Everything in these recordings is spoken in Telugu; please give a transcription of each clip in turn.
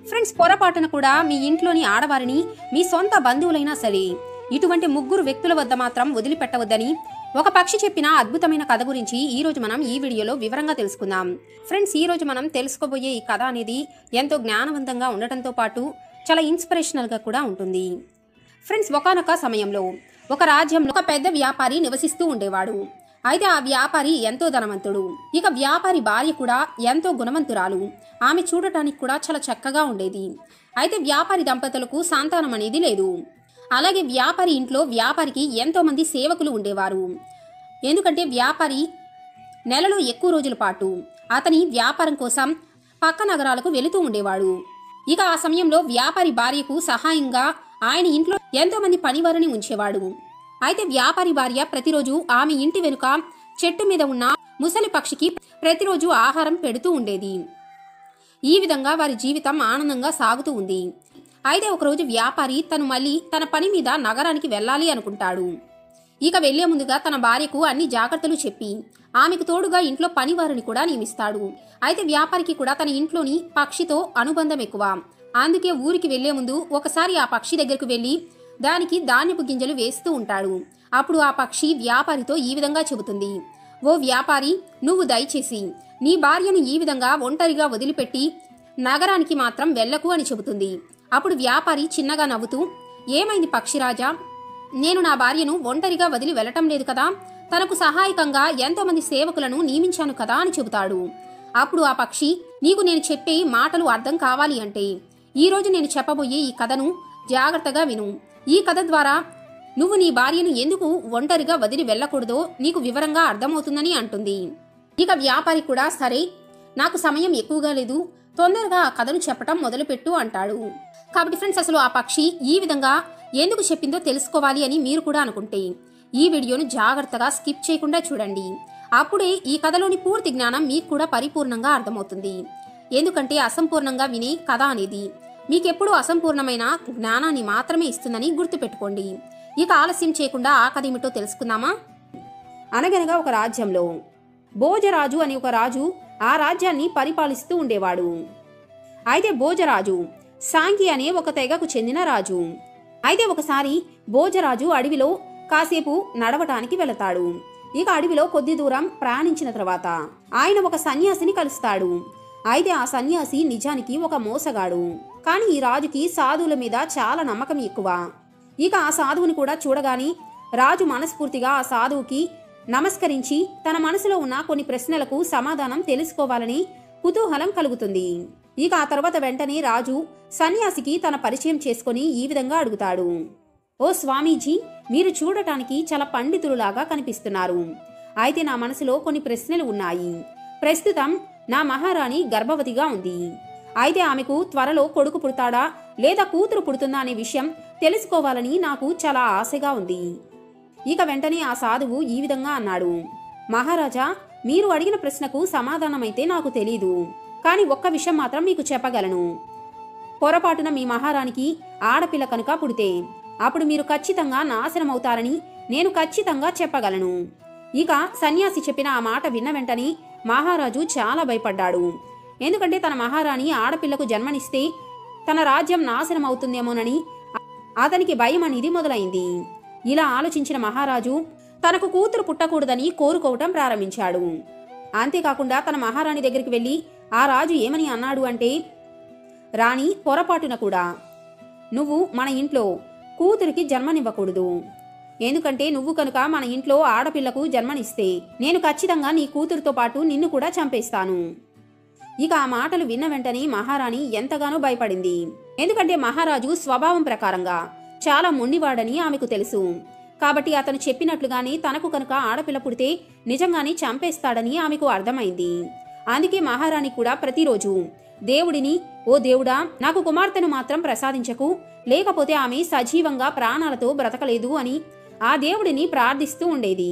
ఫ్రెండ్స్, పొరపాటున కూడా మీ ఇంట్లోని ఆడవారిని మీ సొంత బంధువులైనా సరే ఇటువంటి ముగ్గురు వ్యక్తుల వద్ద మాత్రం వదిలిపెట్టవద్దని ఒక పక్షి చెప్పిన అద్భుతమైన కథ గురించి ఈ రోజు మనం ఈ వీడియోలో వివరంగా తెలుసుకుందాం. ఫ్రెండ్స్, ఈ రోజు మనం తెలుసుకోబోయే ఈ కథ అనేది ఎంతో జ్ఞానవంతంగా ఉండటంతో పాటు చాలా ఇన్స్పిరేషనల్ గా కూడా ఉంటుంది. ఫ్రెండ్స్, ఒకానొక సమయంలో ఒక రాజ్యంలో ఒక పెద్ద వ్యాపారి నివసిస్తూ ఉండేవాడు. అయితే ఆ వ్యాపారి ఎంతో ధనవంతుడు. ఇక వ్యాపారి భార్య కూడా ఎంతో గుణవంతురాలు. ఆమె చూడటానికి కూడా చాలా చక్కగా ఉండేది. అయితే వ్యాపారి దంపతులకు సంతానం అనేది లేదు. అలాగే వ్యాపారి ఇంట్లో వ్యాపారికి ఎంతో మంది సేవకులు ఉండేవారు. ఎందుకంటే వ్యాపారి నెలలో ఎక్కువ రోజుల పాటు అతని వ్యాపారం కోసం పక్క నగరాలకు వెళుతూ ఉండేవాడు. ఇక ఆ సమయంలో వ్యాపారి భార్యకు సహాయంగా ఆయన ఇంట్లో ఎంతో మంది పనివారిని ఉంచేవాడు. అయితే వ్యాపారి భార్య ప్రతిరోజు ఆమె ఇంటి వెనుక చెట్టు మీద ఉన్న ముసలి పక్షికి ప్రతిరోజు ఆహారం పెడుతూ ఉండేది. ఈ విధంగా వారి జీవితం ఆనందంగా సాగుతూ ఉంది. అయితే ఒకరోజు వ్యాపారి తను మళ్ళీ తన పని మీద నగరానికి వెళ్ళాలి అనుకుంటాడు. ఇక వెళ్లే ముందుగా తన భార్యకు అన్ని జాగ్రత్తలు చెప్పి ఆమెకు తోడుగా ఇంట్లో పనివారిని కూడా నియమిస్తాడు. అయితే వ్యాపారికి కూడా తన ఇంట్లోని పక్షితో అనుబంధం ఎక్కువ. అందుకే ఊరికి వెళ్లే ముందు ఒకసారి ఆ పక్షి దగ్గరకు వెళ్లి దానికి ధాన్యపు గింజలు వేస్తూ ఉంటాడు. అప్పుడు ఆ పక్షి వ్యాపారితో ఈ విధంగా చెబుతుంది: ఓ వ్యాపారి, నువ్వు దయచేసి నీ భార్యను ఈ విధంగా ఒంటరిగా వదిలిపెట్టి నగరానికి మాత్రం వెళ్ళకు అని చెబుతుంది. అప్పుడు వ్యాపారి చిన్నగా నవ్వుతూ, ఏమైంది పక్షిరాజా, నేను నా భార్యను ఒంటరిగా వదిలి వెళ్ళటం లేదు కదా, తనకు సహాయకంగా ఎంతో మంది సేవకులను నియమించాను కదా అని చెబుతాడు. అప్పుడు ఆ పక్షి, నీకు నేను చెప్పే మాటలు అర్థం కావాలి అంటే ఈ రోజు నేను చెప్పబోయే ఈ కథను జాగ్రత్తగా విను. ఈ కథ ద్వారా నువ్వు నీ భార్యను ఎందుకు ఒంటరిగా వదిలి వెళ్ళకూడదో నీకు వివరంగా అర్థమవుతుందని అంటుంది. ఇక వ్యాపారి కూడా సరే, నాకు సమయం ఎక్కువగా లేదు, తొందరగా ఆ కథను చెప్పటం మొదలుపెట్టు అంటాడు. కాబట్టి ఫ్రెండ్స్, అసలు ఆ పక్షి ఈ విధంగా ఎందుకు చెప్పిందో తెలుసుకోవాలి అని మీరు కూడా అనుకుంటే ఈ వీడియోను జాగ్రత్తగా స్కిప్ చేయకుండా చూడండి. అప్పుడే ఈ కథలోని పూర్తి జ్ఞానం మీకు కూడా పరిపూర్ణంగా అర్థమవుతుంది. ఎందుకంటే అసంపూర్ణంగా వినే కథ అనేది మీకెప్పుడు అసంపూర్ణమైన జ్ఞానాన్ని మాత్రమే ఇస్తుందని గుర్తుపెట్టుకోండి. ఇక ఆలస్యం చేయకుండా ఆ కథ ఏమిటో తెలుసుకుందామా? అనగనగా ఒక రాజ్యంలో భోజరాజు అనే ఒక రాజు ఆ రాజ్యాన్ని పరిపాలిస్తూ ఉండేవాడు. అయితే భోజరాజు సాంగి అనే ఒక తెగకు చెందిన రాజు. అయితే ఒకసారి భోజరాజు అడవిలో కాసేపు నడవటానికి వెళతాడు. ఇక అడవిలో కొద్ది దూరం ప్రయాణించిన తర్వాత ఆయన ఒక సన్యాసిని కలుస్తాడు. అయితే ఆ సన్యాసి నిజానికి ఒక మోసగాడు. కానీ ఈ రాజుకి సాధువుల మీద చాలా నమ్మకం ఎక్కువ. ఇక ఆ సాధువుని కూడా చూడగాని రాజు మనస్ఫూర్తిగా ఆ సాధువుకి నమస్కరించి తన మనసులో ఉన్న కొన్ని ప్రశ్నలకు సమాధానం తెలుసుకోవాలని కుతూహలం కలుగుతుంది. ఇక ఆ తర్వాత వెంటనే రాజు సన్యాసికి తన పరిచయం చేసుకుని ఈ విధంగా అడుగుతాడు: ఓ స్వామీజీ, మీరు చూడటానికి చాలా పండితులులాగా కనిపిస్తున్నారు. అయితే నా మనసులో కొన్ని ప్రశ్నలు ఉన్నాయి. ప్రస్తుతం నా మహారాణి గర్భవతిగా ఉంది. అయితే ఆమెకు త్వరలో కొడుకు పుడతాడా లేదా కూతురు పుడుతుందా అనే విషయం తెలుసుకోవాలని నాకు చాలా ఆశగా ఉంది. ఇక వెంటనే ఆ సాధువు ఈ విధంగా అన్నాడు: మహారాజా, మీరు అడిగిన ప్రశ్నకు సమాధానమైతే నాకు తెలీదు. కానీ ఒక్క విషయం మాత్రం మీకు చెప్పగలను. పొరపాటున మీ మహారాణికి ఆడపిల్ల కనుక పుడితే అప్పుడు మీరు ఖచ్చితంగా నాశనమవుతారని నేను ఖచ్చితంగా చెప్పగలను. ఇక సన్యాసి చెప్పిన ఆ మాట విన్న వెంటనే మహారాజు చాలా భయపడ్డాడు. ఎందుకంటే తన మహారాణి ఆడపిల్లకు జన్మనిస్తే తన రాజ్యం నాశనం అవుతుందేమోనని అతనికి భయం అనేది మొదలైంది. ఇలా ఆలోచించిన మహారాజు తనకు కూతురు పుట్టకూడదని కోరుకోవటం ప్రారంభించాడు. అంతేకాకుండా తన మహారాణి దగ్గరికి వెళ్లి ఆ రాజు ఏమని అన్నాడు అంటే, రాణి, పొరపాటున కూడా నువ్వు మన ఇంట్లో కూతురికి జన్మనివ్వకూడదు. ఎందుకంటే నువ్వు కనుక మన ఇంట్లో ఆడపిల్లకు జన్మనిస్తే నేను ఖచ్చితంగా నీ కూతురుతో పాటు నిన్ను కూడా చంపేస్తాను. ఇక ఆ మాటలు విన్న వెంటనే మహారాణి ఎంతగానో భయపడింది. ఎందుకంటే మహారాజు స్వభావం ప్రకారంగా చాలా మొండివాడని ఆమెకు తెలుసు. కాబట్టి అతను చెప్పినట్లుగానే తనకు కనుక ఆడపిల్ల పుడితే నిజంగానే చంపేస్తాడని ఆమెకు అర్థమైంది. అందుకే మహారాణి కూడా ప్రతిరోజు దేవుడిని, ఓ దేవుడా, నాకు కుమార్తెను మాత్రం ప్రసాదించకు, లేకపోతే ఆమె సజీవంగా ప్రాణాలతో బ్రతకలేదు అని ఆ దేవుడిని ప్రార్థిస్తూ ఉండేది.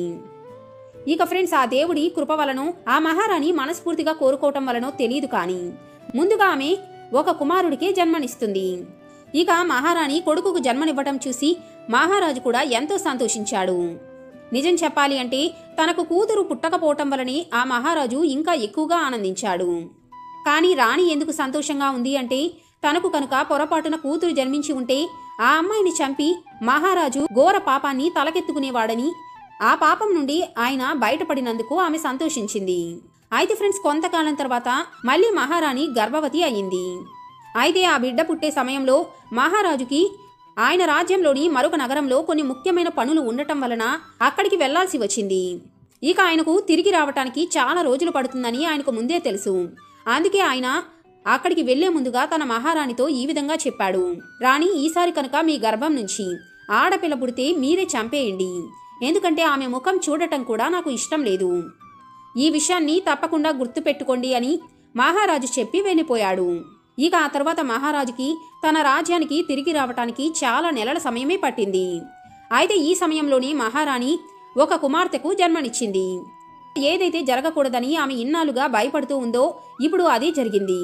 ఇక ఫ్రెండ్స్, ఆ దేవుడి కృప వలనో ఆ మహారాణి మనస్ఫూర్తిగా కోరుకోవటం వలనో తెలియదు, కానీ ముందుగా ఆమె ఒక కుమారుడికే జన్మనిస్తుంది. ఇక మహారాణి కొడుకుకు జన్మనివ్వటం చూసి మహారాజు కూడా ఎంతో సంతోషించాడు. నిజం చెప్పాలి అంటే తనకు కూతురు పుట్టకపోవటం వలనే ఆ మహారాజు ఇంకా ఎక్కువగా ఆనందించాడు. కానీ రాణి ఎందుకు సంతోషంగా ఉంది అంటే తనకు కనుక పొరపాటున కూతురు జన్మించి ఉంటే ఆ అమ్మాయిని చంపి మహారాజు ఘోర పాపాన్ని తలకెత్తుకునేవాడని, ఆ పాపం నుండి ఆయన బయటపడినందుకు ఆమె సంతోషించింది. అయితే ఫ్రెండ్స్, కొంతకాలం తర్వాత మళ్ళీ మహారాణి గర్భవతి అయ్యింది. అయితే ఆ బిడ్డ పుట్టే సమయంలో మహారాజుకి ఆయన రాజ్యంలోని మరొక నగరంలో కొన్ని ముఖ్యమైన పనులు ఉండటం వలన అక్కడికి వెళ్లాల్సి వచ్చింది. ఇక ఆయనకు తిరిగి రావటానికి చాలా రోజులు పడుతుందని ఆయనకు ముందే తెలుసు. అందుకే ఆయన అక్కడికి వెళ్లే ముందుగా తన మహారాణితో ఈ విధంగా చెప్పాడు: రాణి, ఈసారి కనుక మీ గర్భం నుంచి ఆడపిల్ల పుడితే మీరే చంపేయండి. ఎందుకంటే ఆమె ముఖం చూడటం కూడా నాకు ఇష్టం లేదు. ఈ విషయాన్ని తప్పకుండా గుర్తుపెట్టుకోండి అని మహారాజు చెప్పి వెళ్ళిపోయాడు. ఇక ఆ తర్వాత మహారాజుకి తన రాజ్యానికి తిరిగి రావటానికి చాలా నెలల సమయమే పట్టింది. అయితే ఈ సమయంలోనే మహారాణి ఒక కుమార్తెకు జన్మనిచ్చింది. ఏదైతే జరగకూడదని ఆమె ఇన్నాళ్లుగా భయపడుతూ ఉందో ఇప్పుడు అదే జరిగింది.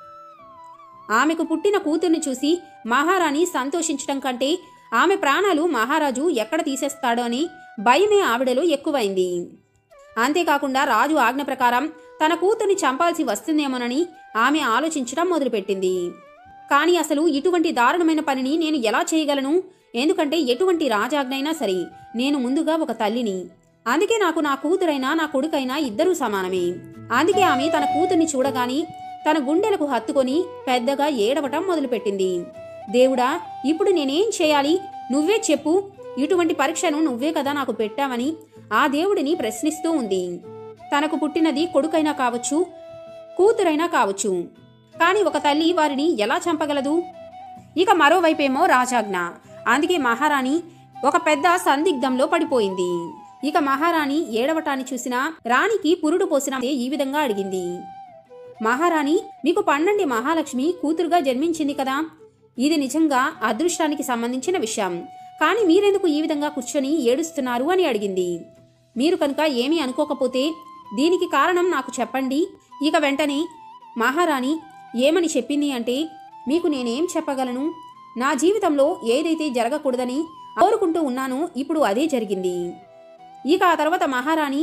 ఆమెకు పుట్టిన కూతుర్ని చూసి మహారాణి సంతోషించటం కంటే ఆమె ప్రాణాలు మహారాజు ఎక్కడ తీసేస్తాడో అని భయమే ఆవిడలో ఎక్కువైంది. అంతేకాకుండా రాజు ఆజ్ఞ ప్రకారం తన కూతుర్ని చంపాల్సి వస్తుందేమోనని ఆమె ఆలోచించడం మొదలుపెట్టింది. కానీ అసలు ఇటువంటి దారుణమైన పనిని నేను ఎలా చేయగలను? ఎందుకంటే ఎటువంటి రాజాజ్ఞైనా సరే నేను ముందుగా ఒక తల్లిని. అందుకే నాకు నా కూతురైనా నా కొడుకైనా ఇద్దరూ సమానమే. అందుకే ఆమె తన కూతుర్ని చూడగాని తన గుండెలకు హత్తుకొని పెద్దగా ఏడవటం మొదలుపెట్టింది. దేవుడా, ఇప్పుడు నేనేం చేయాలి? నువ్వే చెప్పు. ఇటువంటి పరీక్షను నువ్వే కదా నాకు పెట్టావని ఆ దేవుడిని ప్రశ్నిస్తూ ఉంది. తనకు పుట్టినది కొడుకైనా కావచ్చు, కూతురైనా కావచ్చు. కానీ ఒక తల్లి వారిని ఎలా చంపగలదు? ఇక మరోవైపేమో రాజాజ్ఞ. అందుకే మహారాణి ఒక పెద్ద సందిగ్ధంలో పడిపోయింది. ఇక మహారాణి ఏడవటాన్ని చూసిన రాణికి పురుడు పోసిన ఈ విధంగా అడిగింది: మహారాణి, మీకు 12 మహాలక్ష్మి కూతురుగా జన్మించింది కదా. ఇది నిజంగా అదృష్టానికి సంబంధించిన విషయం. కానీ మీరెందుకు ఈ విధంగా కూర్చొని ఏడుస్తున్నారు అని అడిగింది. మీరు కనుక ఏమీ అనుకోకపోతే దీనికి కారణం నాకు చెప్పండి. ఇక వెంటనే మహారాణి ఏమని చెప్పింది అంటే, మీకు నేనేం చెప్పగలను? నా జీవితంలో ఏదైతే జరగకూడదని కోరుకుంటూ ఉన్నానో ఇప్పుడు అదే జరిగింది. ఇక ఆ తర్వాత మహారాణి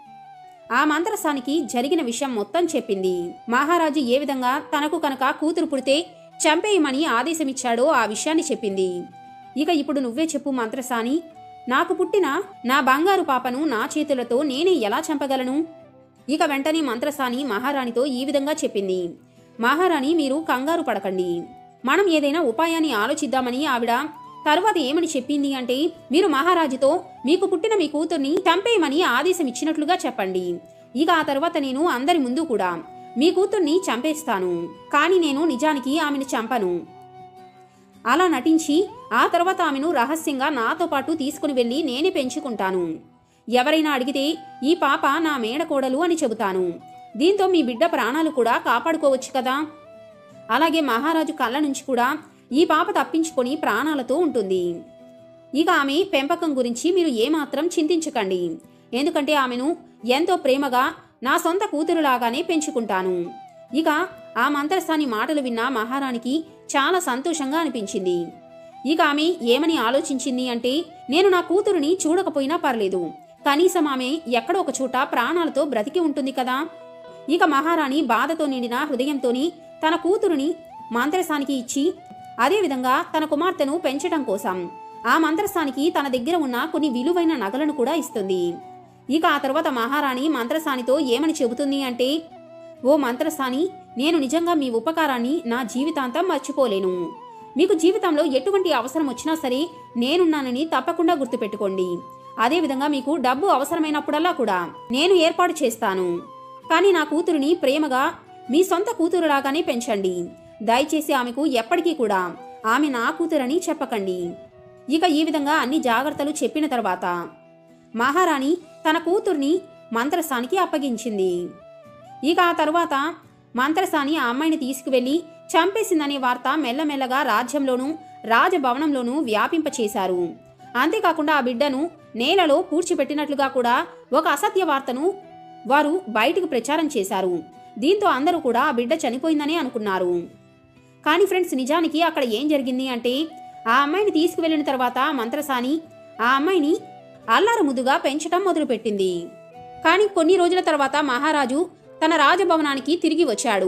ఆ మంత్రసానికి జరిగిన విషయం మొత్తం చెప్పింది. మహారాజు ఏ విధంగా తనకు కనుక కూతురు పుడితే చంపేయమని ఆదేశమిచ్చాడో ఆ విషయాన్ని చెప్పింది. ఇక ఇప్పుడు నువ్వే చెప్పు మంత్రసాని, నాకు పుట్టిన నా బంగారు పాపను నా చేతులతో నేనే ఎలా చంపగలను? ఇక వెంటనే మంత్రసాని మహారాణితో ఈ విధంగా చెప్పింది: మహారాణి, మీరు కంగారు పడకండి. మనం ఏదైనా ఉపాయాన్ని ఆలోచిద్దామని ఆవిడ తరువాత ఏమని చెప్పింది అంటే, మీరు మహారాజుతో మీకు పుట్టిన మీ కూతుర్ని చంపేయమని ఆదేశం ఇచ్చినట్లుగా చెప్పండి. ఇక ఆ తర్వాత నేను అందరి ముందు కూడా మీ కూతుర్ని చంపేస్తాను. కానీ నేను నిజానికి ఆమెను చంపను. అలా నటించి ఆ తర్వాత ఆమెను రహస్యంగా నాతో పాటు తీసుకుని వెళ్ళి నేనే పెంచుకుంటాను. ఎవరైనా అడిగితే ఈ పాప నా మేడకోడలు అని చెబుతాను. దీంతో మీ బిడ్డ ప్రాణాలు కూడా కాపాడుకోవచ్చు కదా. అలాగే మహారాజు కళ్ళ నుంచి కూడా ఈ పాప తప్పించుకొని ప్రాణాలతో ఉంటుంది. ఇక ఆమె పెంపకం గురించి మీరు ఏమాత్రం చింతించకండి. ఎందుకంటే ఆమెను ఎంతో ప్రేమగా నా సొంత కూతురులాగానే పెంచుకుంటాను. ఇక ఆ మంత్రసాని మాటలు విన్న మహారాణికి చాలా సంతోషంగా అనిపించింది. ఇక ఆమె ఏమని ఆలోచించింది అంటే, నేను నా కూతురుని చూడకపోయినా పర్లేదు, కనీసం ఆమె ఎక్కడో ఒక చోట ప్రాణాలతో బ్రతికి ఉంటుంది కదా. ఇక మహారాణి బాధతో నిండిన హృదయంతోని తన కూతురుని మంత్రసానికి ఇచ్చి అదేవిధంగా తన కుమార్తెను పెంచడం కోసం ఆ మంత్రసానికి తన దగ్గర ఉన్న కొన్ని విలువైన నగలను కూడా ఇస్తుంది. ఇక ఆ తర్వాత మహారాణి మంత్రసానితో ఏమని చెబుతుంది అంటే, ఓ మంత్రసాని, నేను నిజంగా మీ ఉపకారాన్ని నా జీవితాంతం మర్చిపోలేను. మీకు జీవితంలో ఎటువంటి అవసరం వచ్చినా సరే నేనున్నానని తప్పకుండా గుర్తుపెట్టుకోండి. అదేవిధంగా మీకు డబ్బు అవసరమైనప్పుడల్లా కూడా నేను ఏర్పాటు చేస్తాను. కానీ నా కూతురుని ప్రేమగా మీ సొంత కూతురులాగానే పెంచండి. దయచేసి ఆమెకు ఎప్పటికీ కూడా ఆమె నా కూతురని చెప్పకండి. ఇక ఈ విధంగా అన్ని జాగ్రత్తలు చెప్పిన తర్వాత మహారాణి తన కూతుర్ని మంత్రసానికి అప్పగించింది. ఇక ఆ తరువాత మంత్రసాని ఆ అమ్మాయిని తీసుకువెళ్లి చంపేసిందనే వార్త మెల్లమెల్లగా రాజ్యంలోనూ రాజభవనంలోనూ వ్యాపింపచేశారు. అంతేకాకుండా ఆ బిడ్డను నేలలో పూడ్చిపెట్టినట్లుగా కూడా ఒక అసత్య వార్తను వారు బయటకు ప్రచారం చేశారు. దీంతో అందరూ కూడా ఆ బిడ్డ చనిపోయిందనే అనుకున్నారు. కానీ ఫ్రెండ్స్, నిజానికి అక్కడ ఏం జరిగింది అంటే, ఆ అమ్మాయిని తీసుకువెళ్లిన తర్వాత మంత్రసాని ఆ అమ్మాయిని అల్లారు ముద్దుగా పెంచటం మొదలుపెట్టింది. కానీ కొన్ని రోజుల తర్వాత మహారాజు తన రాజభవనానికి తిరిగి వచ్చాడు.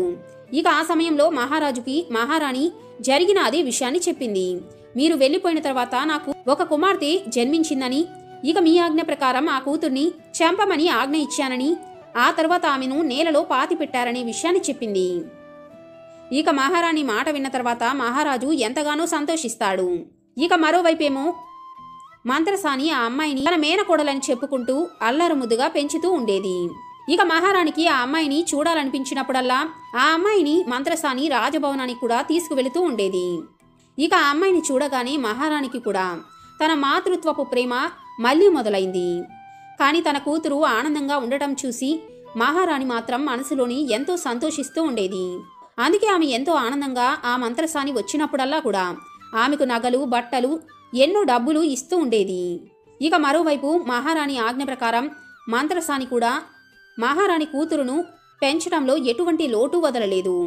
ఇక ఆ సమయంలో మహారాజుకి మహారాణి జరిగిన అదే విషయాన్ని చెప్పింది. మీరు వెళ్లిపోయిన తర్వాత నాకు ఒక కుమార్తె జన్మించిందని, ఇక మీ ఆజ్ఞ ప్రకారం ఆ కూతుర్ని చంపమని ఆజ్ఞ ఇచ్చానని, ఆ తర్వాత ఆమెను నేలలో పాతి పెట్టారనే విషయాన్ని చెప్పింది. ఇక మహారాణి మాట విన్న తర్వాత మహారాజు ఎంతగానో సంతోషిస్తాడు. ఇక మరోవైపేమో మంత్రసాని ఆ అమ్మాయిని తన మేనకోడలని చెప్పుకుంటూ అల్లరముద్దుగా పెంచుతూ ఉండేది. ఇక మహారాణికి ఆ అమ్మాయిని చూడాలనిపించినప్పుడల్లా ఆ అమ్మాయిని మంత్రసాని రాజభవనానికి కూడా తీసుకువెళుతూ ఉండేది. ఇక ఆ అమ్మాయిని చూడగానే మహారాణికి కూడా తన మాతృత్వపు ప్రేమ మళ్లీ మొదలైంది. కానీ తన కూతురు ఆనందంగా ఉండటం చూసి మహారాణి మాత్రం మనసులోని ఎంతో సంతోషిస్తూ ఉండేది. అందుకే ఆమె ఎంతో ఆనందంగా ఆ మంత్రసాని వచ్చినప్పుడల్లా కూడా ఆమెకు నగలు, బట్టలు, ఎన్నో డబ్బులు ఇస్తూ ఉండేది. ఇక మరోవైపు మహారాణి ఆజ్ఞ ప్రకారం మంత్రసాని కూడా మహారాణి కూతురును పెంచడంలో ఎటువంటి లోటు వదలలేదు.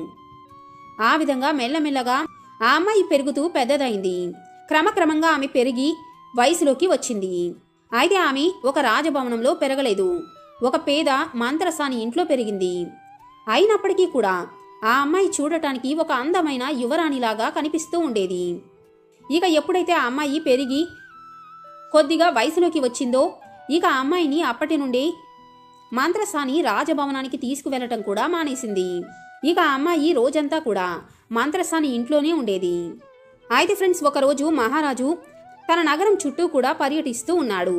ఆ విధంగా మెల్లమెల్లగా ఆ అమ్మాయి పెరుగుతూ పెద్దదైంది. క్రమక్రమంగా ఆమె పెరిగి వయసులోకి వచ్చింది. అయితే ఆమె ఒక రాజభవనంలో పెరగలేదు, ఒక పేద మంత్రసాని ఇంట్లో పెరిగింది. అయినప్పటికీ కూడా ఆ అమ్మాయి చూడటానికి ఒక అందమైన యువరాణిలాగా కనిపిస్తూ ఉండేది. ఇక ఎప్పుడైతే ఆ అమ్మాయి పెరిగి కొద్దిగా వయసులోకి వచ్చిందో ఇక ఆ అమ్మాయిని అప్పటి నుండి మంత్రసాని రాజభవనానికి తీసుకువెళ్లటం కూడా మానేసింది. ఇక ఆ అమ్మాయి రోజంతా కూడా మంత్రసాని ఇంట్లోనే ఉండేది. అయితే ఫ్రెండ్స్, ఒకరోజు మహారాజు తన నగరం చుట్టూ కూడా పర్యటిస్తూ ఉన్నాడు.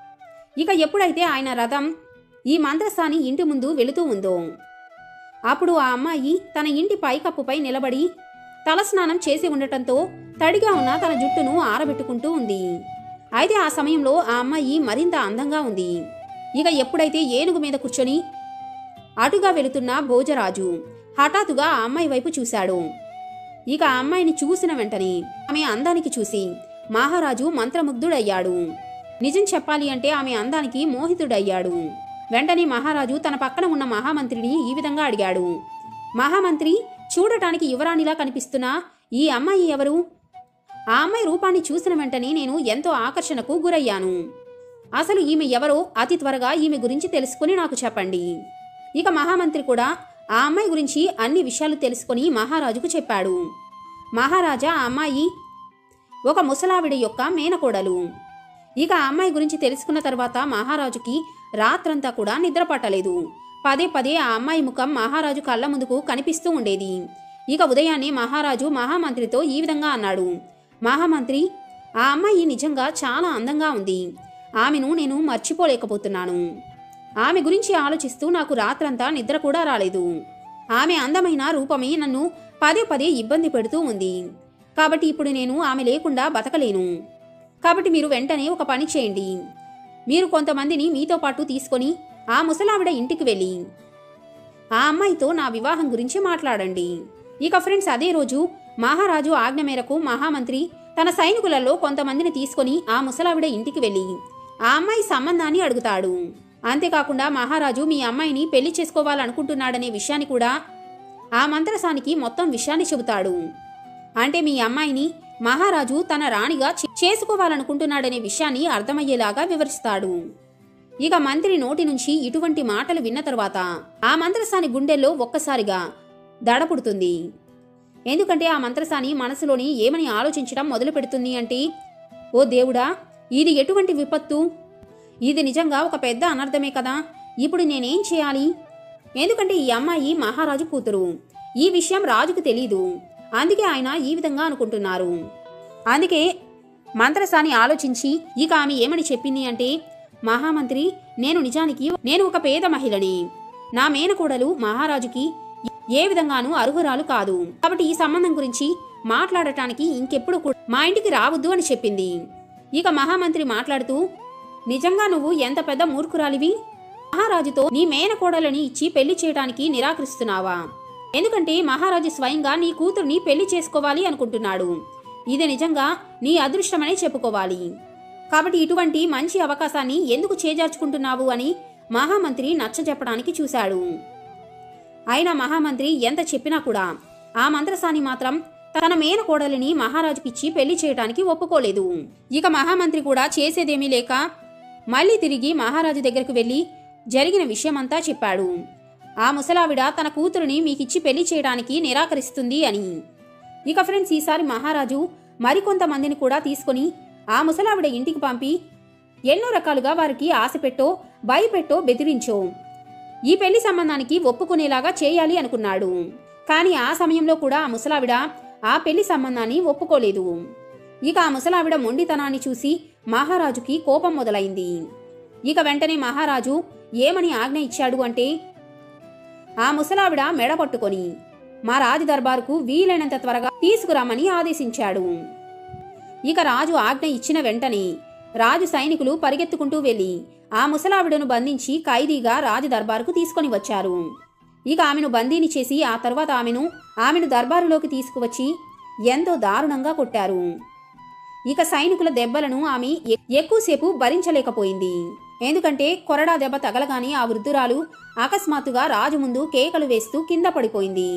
ఇక ఎప్పుడైతే ఆయన రథం ఈ మంత్రసాని ఇంటి ముందు వెళుతూ ఉందో అప్పుడు ఆ అమ్మాయి తన ఇంటి పైకప్పుపై నిలబడి తలస్నానం చేసి ఉండటంతో తడిగా ఉన్న తన జుట్టును ఆరబెట్టుకుంటూ ఉంది. అయితే ఆ సమయంలో ఆ అమ్మాయి మరింత అందంగా ఉంది. ఇక ఎప్పుడైతే ఏనుగు మీద కూర్చొని అటుగా వెళుతున్న భోజరాజు హఠాత్తుగా ఆ అమ్మాయి వైపు చూశాడు. ఇక ఆ అమ్మాయిని చూసిన వెంటనే ఆమె అందానికి చూసి మహారాజు మంత్రముగ్ధుడయ్యాడు. నిజం చెప్పాలి అంటే ఆమె అందానికి మోహితుడయ్యాడు. వెంటనే మహారాజు తన పక్కన ఉన్న మహామంత్రిని ఈ విధంగా అడిగాడు. మహామంత్రి, చూడటానికి యువరాణిలా కనిపిస్తున్న ఈ అమ్మాయి ఎవరు? ఆ అమ్మాయి రూపాన్ని చూసిన వెంటనే నేను ఎంతో ఆకర్షణకు గురయ్యాను. అసలు ఈమె ఎవరో అతి త్వరగా ఈమె గురించి తెలుసుకుని నాకు చెప్పండి. ఇక మహామంత్రి కూడా ఆ అమ్మాయి గురించి అన్ని విషయాలు తెలుసుకుని మహారాజుకు చెప్పాడు. మహారాజా, ఆ అమ్మాయి ఒక ముసలావిడ యొక్క మేనకోడలు. ఇక ఆ అమ్మాయి గురించి తెలుసుకున్న తర్వాత మహారాజుకి రాత్రంతా కూడా నిద్ర పట్టలేదు. పదే పదే ఆ అమ్మాయి ముఖం మహారాజు కళ్ళ ముందుకు కనిపిస్తూ ఉండేది. ఇక ఉదయాన్నే మహారాజు మహామంత్రితో ఈ విధంగా అన్నాడు. మహామంత్రి, ఆ అమ్మాయి నిజంగా చాలా అందంగా ఉంది. ఆమెను నేను మర్చిపోలేకపోతున్నాను. ఆమె గురించి ఆలోచిస్తూ నాకు రాత్రంతా నిద్ర కూడా రాలేదు. ఆమె అందమైన రూపమే నన్ను పదే పదే ఇబ్బంది పెడుతూ ఉంది. కాబట్టి ఇప్పుడు నేను ఆమె లేకుండా బతకలేను. కాబట్టి మీరు వెంటనే ఒక పని చేయండి. మీరు కొంతమందిని మీతో పాటు తీసుకొని ఆ ముసలావిడ ఇంటికి వెళ్ళి ఆ అమ్మాయితో నా వివాహం గురించి మాట్లాడండి. ఇక ఫ్రెండ్స్, అదే రోజు మహారాజు ఆజ్ఞ మేరకు మహామంత్రి తన సైనికులలో కొంతమందిని తీసుకొని ఆ ముసలావిడ ఇంటికి వెళ్ళి ఆ అమ్మాయి సంబంధాన్ని అడుగుతాడు. అంతేకాకుండా మహారాజు మీ అమ్మాయిని పెళ్లి చేసుకోవాలనుకుంటున్నాడనే విషయాన్ని కూడా ఆ మంత్రసానికి మొత్తం విషయాన్ని చెబుతాడు. అంటే మీ అమ్మాయిని మహారాజు తన రాణిగా చేసుకోవాలనుకుంటున్నాడనే విషయాన్ని అర్థమయ్యేలాగా వివరిస్తాడు. ఇక మంత్రి నోటి నుంచి ఇటువంటి మాటలు విన్న తర్వాత ఆ మంత్రసాని గుండెల్లో ఒక్కసారిగా దడపుడుతుంది. ఎందుకంటే ఆ మంత్రసాని మనసులోని ఏమని ఆలోచించడం మొదలు పెడుతుంది అంటే, ఓ దేవుడా, ఇది ఎటువంటి విపత్తు! ఇది నిజంగా ఒక పెద్ద అనర్థమే కదా. ఇప్పుడు నేనేం చేయాలి? ఎందుకంటే ఈ అమ్మాయి మహారాజు కూతురు. ఈ విషయం రాజుకు తెలీదు. అందుకే ఆయన ఈ విధంగా అనుకుంటున్నారు. అందుకే మంత్రసాని ఆలోచించి ఇక ఆమె ఏమని చెప్పింది అంటే, మహామంత్రి, నేను ఒక పేద మహిళని. నా మేనకోడలు మహారాజుకి ఏ విధంగానూ అర్హురాలు కాదు. కాబట్టి ఈ సంబంధం గురించి మాట్లాడటానికి ఇంకెప్పుడు కూడా మా ఇంటికి రావద్దు అని చెప్పింది. ఇక మహామంత్రి మాట్లాడుతూ, నిజంగా నువ్వు ఎంత పెద్ద మూర్ఖురాలివి! మహారాజుతో నీ మేనకోడలని ఇచ్చి పెళ్లి చేయడానికి నిరాకరిస్తున్నావా? ఎందుకంటే మహారాజు స్వయంగా నీ కూతుర్ని పెళ్లి చేసుకోవాలి అనుకుంటున్నాడు. ఇది నిజంగా నీ అదృష్టమనే చెప్పుకోవాలి. కాబట్టి ఇటువంటి మంచి అవకాశాన్ని ఎందుకు చేజార్చుకుంటున్నావు అని మహామంత్రి నచ్చజెప్పడానికి చూశాడు. అయినా మహామంత్రి ఎంత చెప్పినా కూడా ఆ మంత్రసాని మాత్రం తన మేనకోడలిని మహారాజుకిచ్చి పెళ్లి చేయడానికి ఒప్పుకోలేదు. ఇక మహామంత్రి కూడా చేసేదేమీ లేక మళ్ళీ తిరిగి మహారాజు దగ్గరకు వెళ్లి జరిగిన విషయమంతా చెప్పాడు. ఆ ముసలావిడ తన కూతురుని మీకిచ్చి పెళ్లి చేయడానికి నిరాకరిస్తుంది అని. ఇక ఫ్రెండ్స్, ఈసారి మహారాజు మరికొంతమందిని కూడా తీసుకొని ఆ ముసలావిడ ఇంటికి పంపి ఎన్నో రకాలుగా వారికి ఆశ పెట్టో భయపెట్టో బెదిరించో ఈ పెళ్లి సంబంధానికి ఒప్పుకునేలాగా చేయాలి అనుకున్నాడు. కానీ ఆ సమయంలో కూడా ఆ ముసలావిడ ఆ పెళ్లి సంబంధాన్ని ఒప్పుకోలేదు. ఇక ఆ ముసలావిడ మొండితనాన్ని చూసి మహారాజుకి కోపం మొదలైంది. ఇక వెంటనే మహారాజు ఏమని ఆజ్ఞ ఇచ్చాడు అంటే, ఆ ముసలావిడ మెడ పట్టుకొని మా రాజు దర్బారుకు వీలైనంత త్వరగా తీసుకురామని ఆదేశించాడు. ఇక రాజు ఆజ్ఞ ఇచ్చిన వెంటనే రాజు సైనికులు పరిగెత్తుకుంటూ వెళ్లి ఆ ముసలావిడను బంధించి ఖైదీగా రాజు దర్బారుకు తీసుకొని వచ్చారు. ఇక ఆమెను బందీని చేసి ఆ తర్వాత ఆమెను దర్బారులోకి తీసుకువచ్చి ఎంతో దారుణంగా కొట్టారు. ఇక సైనికుల దెబ్బలను ఆమె ఎక్కువసేపు భరించలేకపోయింది. ఎందుకంటే కొరడా దెబ్బ తగలగానే ఆ వృద్ధురాలు అకస్మాత్తుగా రాజు ముందు కేకలు వేస్తూ కింద పడిపోయింది.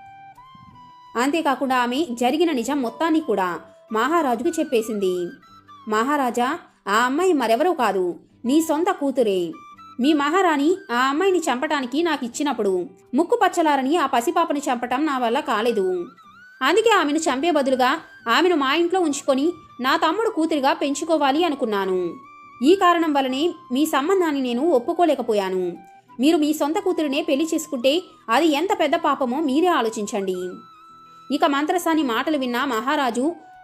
అంతేకాకుండా ఆమె జరిగిన నిజం మొత్తాన్ని కూడా మహారాజుకు చెప్పేసింది. మహారాజా, ఆ అమ్మాయి మరెవరో కాదు, నీ సొంత కూతురే. మీ మహారాణి ఆ అమ్మాయిని చంపటానికి నాకు ఇచ్చినప్పుడు ముక్కు పచ్చలారని ఆ పసిపాపను చంపటం నా వల్ల కాలేదు. అందుకే ఆమెను చంపే బదులుగా ఆమెను మా ఇంట్లో ఉంచుకొని నా తమ్ముడు కూతురిగా పెంచుకోవాలి అనుకున్నాను. ఈ కారణం వల్లనే మీ సంబంధాన్ని నేను ఒప్పుకోలేకపోయాను. మీరు మీ సొంత కూతురినే పెళ్లి చేసుకుంటే అది ఎంత పెద్ద పాపమో మీరే ఆలోచించండి. ఇక మంత్రసాని మాటలు విన్న మహారాజు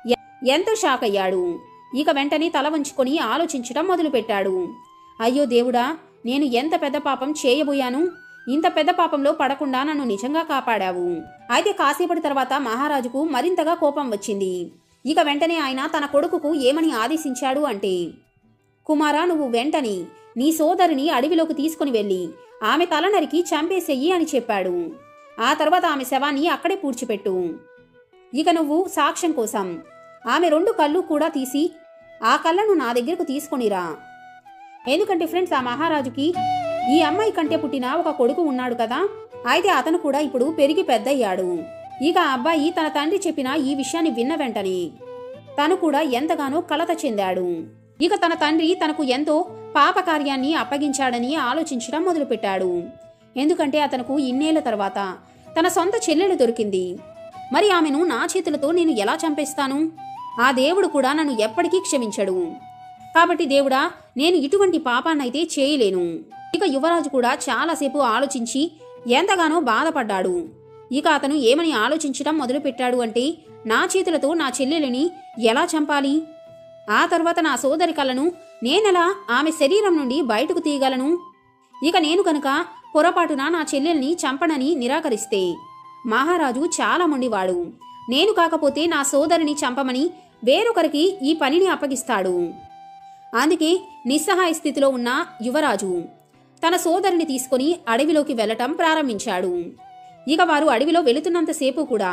ఎంతో షాక్ అయ్యాడు. ఇక వెంటనే తల వంచుకొని ఆలోచించడం మొదలుపెట్టాడు. అయ్యో దేవుడా, నేను ఎంత పెద్ద పాపం చేయబోయాను. ఇంత పెద్ద పాపంలో పడకుండా నన్ను నిజంగా కాపాడావు. అయితే కాసేపటి తర్వాత మహారాజుకు మరింతగా కోపం వచ్చింది. ఇక వెంటనే ఆయన తన కొడుకుకు ఏమని ఆదేశించాడు అంటే, కుమారా, నువ్వు వెంటనే నీ సోదరిని అడవిలోకి తీసుకుని వెళ్ళి ఆమె తల నరికి చంపేసెయ్యి అని చెప్పాడు. ఆ తర్వాత ఆమె శవాన్ని అక్కడే పూడ్చిపెట్టు. ఇక నువ్వు సాక్ష్యం కోసం ఆమె 2 కళ్ళు కూడా తీసి ఆ కళ్ళను నా దగ్గరకు తీసుకొనిరా. ఎందుకంటే ఫ్రెండ్స్, ఆ మహారాజుకి ఈ అమ్మాయి కంటే పుట్టిన ఒక కొడుకు ఉన్నాడు కదా. అయితే అతను కూడా ఇప్పుడు పెరిగి పెద్దయ్యాడు. ఇక ఆ అబ్బాయి తన తండ్రి చెప్పిన ఈ విషయాన్ని విన్న వెంటనే తను కూడా ఎంతగానో కలత చెందాడు. ఇక తన తండ్రి తనకు ఎంతో పాపకార్యాన్ని అప్పగించాడని ఆలోచించడం మొదలుపెట్టాడు. ఎందుకంటే అతనుకు ఇన్నేళ్ల తర్వాత తన సొంత చెల్లెలు దొరికింది. మరి ఆమెను నా చేతులతో నేను ఎలా చంపేస్తాను? ఆ దేవుడు కూడా నన్ను ఎప్పటికీ క్షమించడు. కాబట్టి దేవుడా, నేను ఇటువంటి పాపాన్నైతే చేయలేను. ఇక యువరాజు కూడా చాలాసేపు ఆలోచించి ఎంతగానో బాధపడ్డాడు. ఇక అతను ఏమని ఆలోచించడం మొదలుపెట్టాడు అంటే, నా చేతులతో నా చెల్లెలిని ఎలా చంపాలి? ఆ తర్వాత నా సోదరి కళ్ళను నేనెలా ఆమె శరీరం నుండి బయటకు తీయగలను? ఇక నేను కనుక పొరపాటున నా చెల్లెల్ని చంపనని నిరాకరిస్తే మహారాజు చాలా మొండివాడు. నేను కాకపోతే నా సోదరిని చంపమని వేరొకరికి ఈ పనిని అప్పగిస్తాడు. అందుకే నిస్సహాయ స్థితిలో ఉన్న యువరాజు తన సోదరిని తీసుకుని అడవిలోకి వెళ్లటం ప్రారంభించాడు. ఇక వారు అడవిలో వెళుతున్నంతసేపు కూడా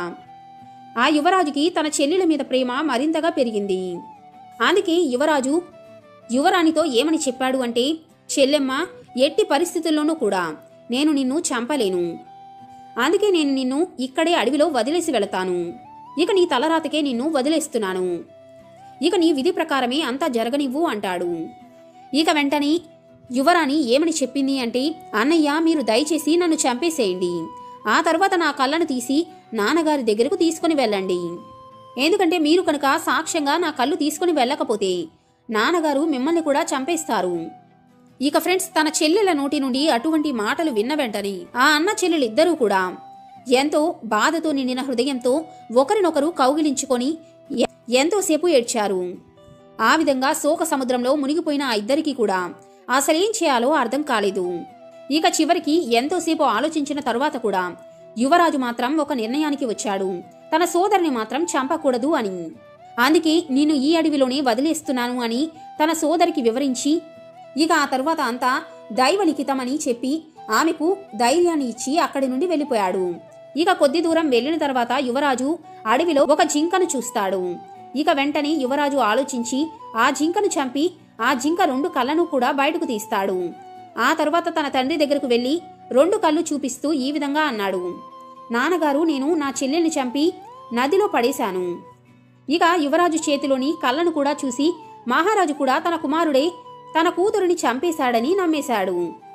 ఆ యువరాజుకి తన చెల్లెల మీద ప్రేమ మరింతగా పెరిగింది. అందుకే యువరాజు యువరాణితో ఏమని చెప్పాడు అంటే, చెల్లెమ్మ, ఎట్టి పరిస్థితుల్లోనూ కూడా నేను నిన్ను చంపలేను. అందుకే నేను నిన్ను ఇక్కడే అడవిలో వదిలేసి వెళతాను. ఇక నీ తలరాతకే నిన్ను వదిలేస్తున్నాను. ఇక నీ విధి ప్రకారమే అంతా జరగనివ్వు అంటాడు. ఇక వెంటనే యువరాణి ఏమని చెప్పింది అంటే, అన్నయ్య, మీరు దయచేసి నన్ను చంపేసేయండి. ఆ తర్వాత నా కళ్ళను తీసి నాన్నగారి దగ్గరకు తీసుకుని వెళ్ళండి. ఎందుకంటే మీరు కనుక సాక్ష్యంగా నా కళ్ళు తీసుకుని వెళ్ళకపోతే నాన్నగారు మిమ్మల్ని కూడా చంపేస్తారు. ఇక ఫ్రెండ్స్, తన చెల్లెల నోటి నుండి అటువంటి మాటలు విన్న వెంటనే ఆ అన్న చెల్లెలిద్దరూ కూడా ఎంతో బాధతో నిండిన హృదయంతో ఒకరినొకరు కౌగిలించుకొని ఎంతోసేపు ఏడ్చారు. ఆ విధంగా శోక సముద్రంలో మునిగిపోయిన ఆ ఇద్దరికీ కూడా అసలేం చేయాలో అర్థం కాలేదు. ఇక చివరికి ఎంతోసేపు ఆలోచించిన తరువాత కూడా యువరాజు మాత్రం ఒక నిర్ణయానికి వచ్చాడు. తన సోదరిని మాత్రం చంపకూడదు అని. అందుకే నేను ఈ అడవిలోనే వదిలేస్తున్నాను అని తన సోదరికి వివరించి, ఇక ఆ తరువాత అంతా దైవలిఖితమని చెప్పి ఆమెకు ధైర్యాన్ని ఇచ్చి అక్కడి నుండి వెళ్ళిపోయాడు. ఇక కొద్ది దూరం వెళ్లిన తర్వాత యువరాజు అడవిలో ఒక జింకను చూస్తాడు. ఇక వెంటనే యువరాజు ఆలోచించి ఆ జింకను చంపి ఆ జింక 2 కళ్ళను కూడా బయటకు తీస్తాడు. ఆ తర్వాత తన తండ్రి దగ్గరకు వెళ్లి 2 కళ్ళు చూపిస్తూ ఈ విధంగా అన్నాడు, నాన్నగారు, నేను నా చెల్లెల్ని చంపి నదిలో పడేశాను. ఇక యువరాజు చేతిలోని కళ్ళను కూడా చూసి మహారాజు కూడా తన కుమారుడే తన కూతురుని చంపేశాడని నమ్మేశాడు.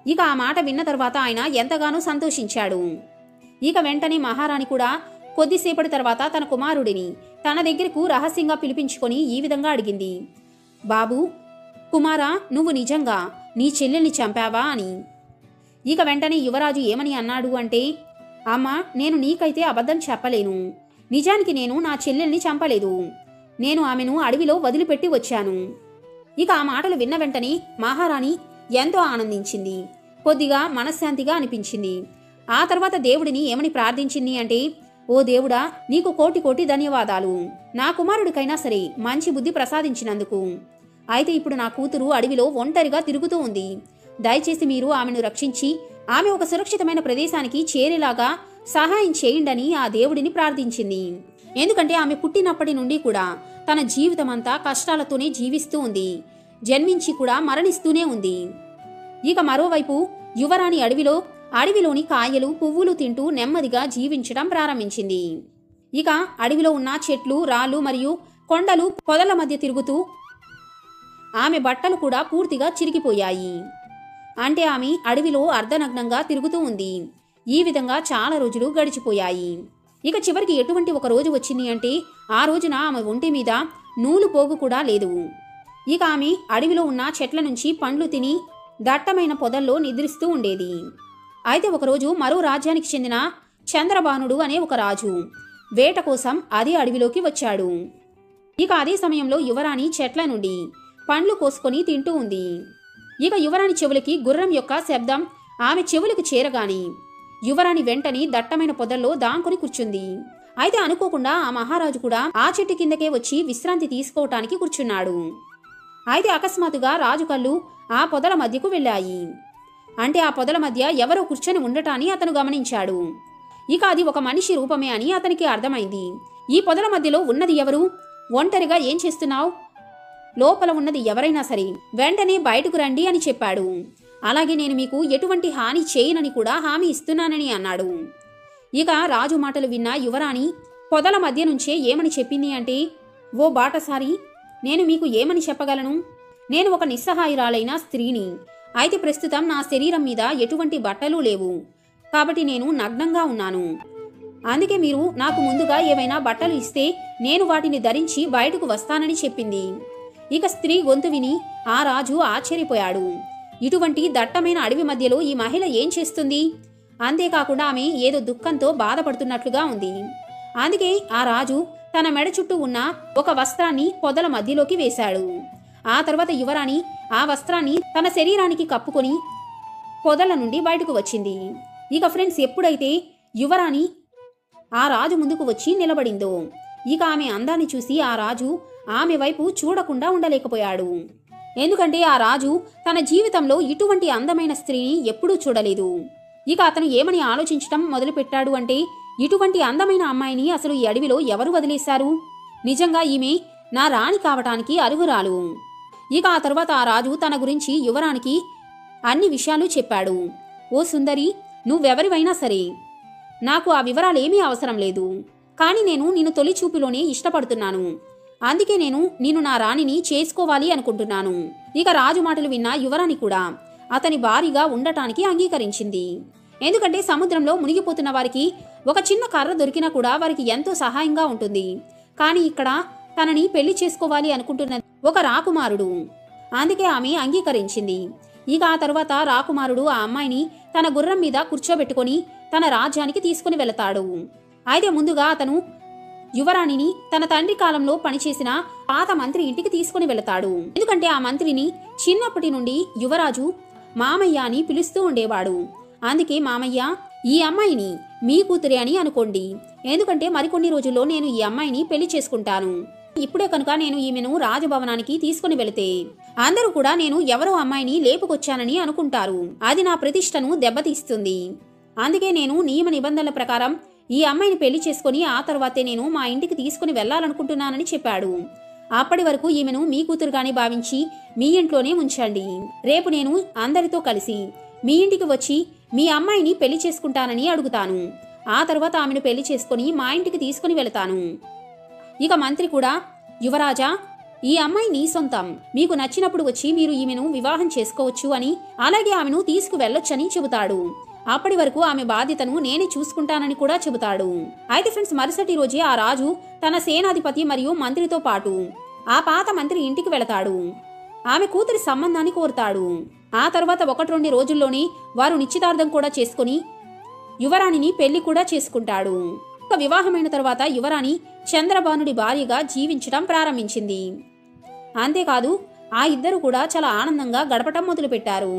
ఇక ఆ మాట విన్న తర్వాత ఆయన ఎంతగానో సంతోషించాడు. ఇక వెంటనే మహారాణి కూడా కొద్దిసేపటి తర్వాత తన కుమారుడిని తన దగ్గరకు రహస్యంగా పిలిపించుకొని ఈ విధంగా అడిగింది, బాబూ, కుమారా, నువ్వు నిజంగా నీ చెల్లెల్ని చంపావా అని. ఇక వెంటనే యువరాజు ఏమని అన్నాడు అంటే, అమ్మా, నేను నీకైతే అబద్ధం చెప్పలేను. నిజానికి నేను నా చెల్లెల్ని చంపలేదు. నేను ఆమెను అడవిలో వదిలిపెట్టి వచ్చాను. ఇక ఆ మాటలు విన్న వెంటనే మహారాణి ఎంతో ఆనందించింది. కొద్దిగా మనశ్శాంతిగా అనిపించింది. ఆ తర్వాత దేవుడిని ఏమని ప్రార్థించింది అంటే, ఓ దేవుడా, నీకు కోటి కోటి ధన్యవాదాలు. నా కుమారుడికైనా సరే మంచి బుద్ధి ప్రసాదించినందుకు. అయితే ఇప్పుడు నా కూతురు అడవిలో ఒంటరిగా తిరుగుతూ ఉంది. దయచేసి మీరు ఆమెను రక్షించి ఆమె ఒక సురక్షితమైన ప్రదేశానికి చేరేలాగా సహాయం చేయండని ఆ దేవుడిని ప్రార్థించింది. ఎందుకంటే ఆమె పుట్టినప్పటి నుండి కూడా తన జీవితమంతా కష్టాలతోనే జీవిస్తూ ఉంది. జన్మించి కూడా మరణిస్తూనే ఉంది. ఇక మరోవైపు యువరాణి అడవిలోని కాయలు, పువ్వులు తింటూ నెమ్మదిగా జీవించడం ప్రారంభించింది. ఇక అడవిలో ఉన్న చెట్లు, రాళ్ళు మరియు కొండలు, పొదల మధ్య తిరుగుతూ ఆమె బట్టలు కూడా పూర్తిగా చిరిగిపోయాయి. అంటే ఆమె అడవిలో అర్ధనగ్నంగా తిరుగుతూ ఉంది. ఈ విధంగా చాలా రోజులు గడిచిపోయాయి. ఇక చివరికి ఎటువంటి ఒక రోజు వచ్చింది అంటే, ఆ రోజున ఆమె ఒంటి మీద నూలు పోగు కూడా లేదు. ఇక ఆమె అడవిలో ఉన్న చెట్ల నుంచి పండ్లు తిని దట్టమైన పొదల్లో నిద్రిస్తూ ఉండేది. అయితే ఒకరోజు మరో రాజ్యానికి చెందిన చంద్రబాణుడు అనే ఒక రాజు వేట కోసం అదే అడవిలోకి వచ్చాడు. ఇక అదే సమయంలో యువరాణి చెట్ల నుండి పండ్లు కోసుకొని తింటూ ఉంది. ఇక యువరాణి చెవులకి గుర్రం యొక్క శబ్దం ఆమె చెవులకు చేరగాని యువరాణి వెంటనే దట్టమైన పొదల్లో దాంకుని కూర్చుంది. అయితే అనుకోకుండా ఆ మహారాజు కూడా ఆ చెట్టు కిందకే వచ్చి విశ్రాంతి తీసుకోవటానికి కూర్చున్నాడు. అయితే అకస్మాత్తుగా రాజు కళ్ళు ఆ పొదల మధ్యకు వెళ్ళాయి. అంటే ఆ పొదల మధ్య ఎవరో కూర్చొని ఉండటాన్ని అతను గమనించాడు. ఇక అది ఒక మనిషి రూపమే అని అతనికి అర్థమైంది. ఈ పొదల మధ్యలో ఉన్నది ఎవరు? ఒంటరిగా ఏం చేస్తున్నావు? లోపల ఉన్నది ఎవరైనా సరే వెంటనే బయటకు రండి అని చెప్పాడు. అలాగే నేను మీకు ఎటువంటి హాని చేయనని కూడా హామీ ఇస్తున్నానని అన్నాడు. ఇక రాజు మాటలు విన్న యువరాణి పొదల మధ్య నుంచే ఏమని చెప్పింది అంటే, ఓ బాటసారి, నేను మీకు ఏమని చెప్పగలను? నేను ఒక నిస్సహాయురాలైన స్త్రీని. అయితే ప్రస్తుతం నా శరీరం మీద ఎటువంటి బట్టలు లేవు. కాబట్టి నేను నగ్నంగా ఉన్నాను. అందుకే మీరు నాకు ముందుగా ఏవైనా బట్టలు ఇస్తే నేను వాటిని ధరించి బయటకు వస్తానని చెప్పింది. ఇక స్త్రీ గొంతు విని ఆ రాజు ఆశ్చర్యపోయాడు. ఇటువంటి దట్టమైన అడవి మధ్యలో ఈ మహిళ ఏం చేస్తుంది? అంతేకాకుండా ఆమె ఏదో దుఃఖంతో బాధపడుతున్నట్లుగా ఉంది. అందుకే ఆ రాజు తన మెడ చుట్టూ ఉన్న ఒక వస్త్రాన్ని పొదల మధ్యలోకి వేశాడు. ఆ తర్వాత యువరాణి ఆ వస్త్రాన్ని తన శరీరానికి కప్పుకొని పొదల నుండి బయటకు వచ్చింది. ఇక ఫ్రెండ్స్, ఎప్పుడైతే యువరాణి ఆ రాజు ముందుకు వచ్చి నిలబడిందో, ఇక ఆమె అందాన్ని చూసి ఆ రాజు ఆమె వైపు చూడకుండా ఉండలేకపోయాడు. ఎందుకంటే ఆ రాజు తన జీవితంలో ఇటువంటి అందమైన స్త్రీని ఎప్పుడూ చూడలేదు. ఇక అతను ఏమని ఆలోచించటం మొదలుపెట్టాడు అంటే, ఇటువంటి అందమైన అమ్మాయిని అసలు ఈ అడవిలో ఎవరు వదిలేశారు? నిజంగా ఈమె నా రాణి కావటానికి అర్హురాలు. ఇక ఆ తర్వాత ఆ రాజు తన గురించి యువరానికి అన్ని విషయాలు చెప్పాడు. ఓ సుందరి, నువ్వెవరివైనా సరే నాకు ఆ వివరాలేమీ అవసరం లేదు. కానీ నేను నిన్ను తొలి చూపులోనే ఇష్టపడుతున్నాను. అందుకే నేను నిన్ను నా రాణిని చేసుకోవాలి అనుకుంటున్నాను. ఇక రాజు మాటలు విన్న యువరాణి కూడా అతని భారీగా ఉండటానికి అంగీకరించింది. ఎందుకంటే సముద్రంలో మునిగిపోతున్న వారికి ఒక చిన్న కర్ర దొరికినా కూడా వారికి ఎంతో సహాయంగా ఉంటుంది. కానీ ఇక్కడ తనని పెళ్లి చేసుకోవాలి అనుకుంటున్న ఒక రాకుమారుడు. అందుకే ఆమె అంగీకరించింది. ఇక ఆ తర్వాత రాకుమారుడు ఆ అమ్మాయిని తన గుర్రం మీద కూర్చోబెట్టుకొని తన రాజ్యానికి తీసుకుని వెళతాడు. అయితే ముందుగా అతను యువరాణిని తన తండ్రి కాలంలో పనిచేసిన పాత మంత్రి ఇంటికి తీసుకుని వెళతాడు. ఎందుకంటే ఆ మంత్రిని చిన్నప్పటి నుండి యువరాజు మామయ్య అని పిలుస్తూ ఉండేవాడు. అందుకే మామయ్య, ఈ అమ్మాయిని మీ కూతురే అని అనుకోండి. ఎందుకంటే మరికొన్ని రోజుల్లో నేను ఈ అమ్మాయిని పెళ్లి చేసుకుంటాను. ఇప్పుడే కనుక నేను ఈమెను రాజభవనానికి తీసుకుని వెళితే అందరూ కూడా నేను ఎవరో అమ్మాయిని లేపుకొచ్చానని అనుకుంటారు. అది నా ప్రతిష్టను దెబ్బతీస్తుంది. అందుకే నేను నియమ నిబంధనల ప్రకారం ఈ అమ్మాయిని పెళ్లి చేసుకుని ఆ తర్వాతే నేను మా ఇంటికి తీసుకుని వెళ్లాలనుకుంటున్నానని చెప్పాడు. అప్పటి వరకు ఈమెను మీ కూతురుగానే భావించి మీ ఇంట్లోనే ఉంచండి. రేపు నేను అందరితో కలిసి మీ ఇంటికి వచ్చి మీ అమ్మాయిని పెళ్లి చేసుకుంటానని అడుగుతాను. ఆ తర్వాత ఆమెను పెళ్లి చేసుకుని మా ఇంటికి తీసుకుని వెళతాను. ఇక మంత్రి కూడా, యువరాజా, ఈ అమ్మాయి నీ సొంతం, మీకు నచ్చినప్పుడు వచ్చి మీరు ఈమెను వివాహం చేసుకోవచ్చు అని, అలాగే ఆమెను తీసుకువెళ్ళొచ్చని చెబుతాడు. అప్పటి వరకు ఆమె బాధ్యతను నేనే చూసుకుంటానని కూడా చెబుతాడు. అయితే ఫ్రెండ్స్, మరుసటి రోజే ఆ రాజు తన సేనాధిపతి మరియు మంత్రితో పాటు ఆ పాత మంత్రి ఇంటికి వెళతాడు. ఆమె కూతురి సంబంధాన్ని కోరుతాడు. ఆ తర్వాత 1-2 రోజుల్లోనే వారు నిశ్చితార్థం కూడా చేసుకుని యువరాణిని పెళ్లి కూడా చేసుకుంటాడు. వివాహమైన తర్వాత యువరాణి చంద్రబానుడి భార్యగా జీవించడం ప్రారంభించింది. అంతేకాదు, ఆ ఇద్దరు కూడా చాలా ఆనందంగా గడపటం మొదలుపెట్టారు.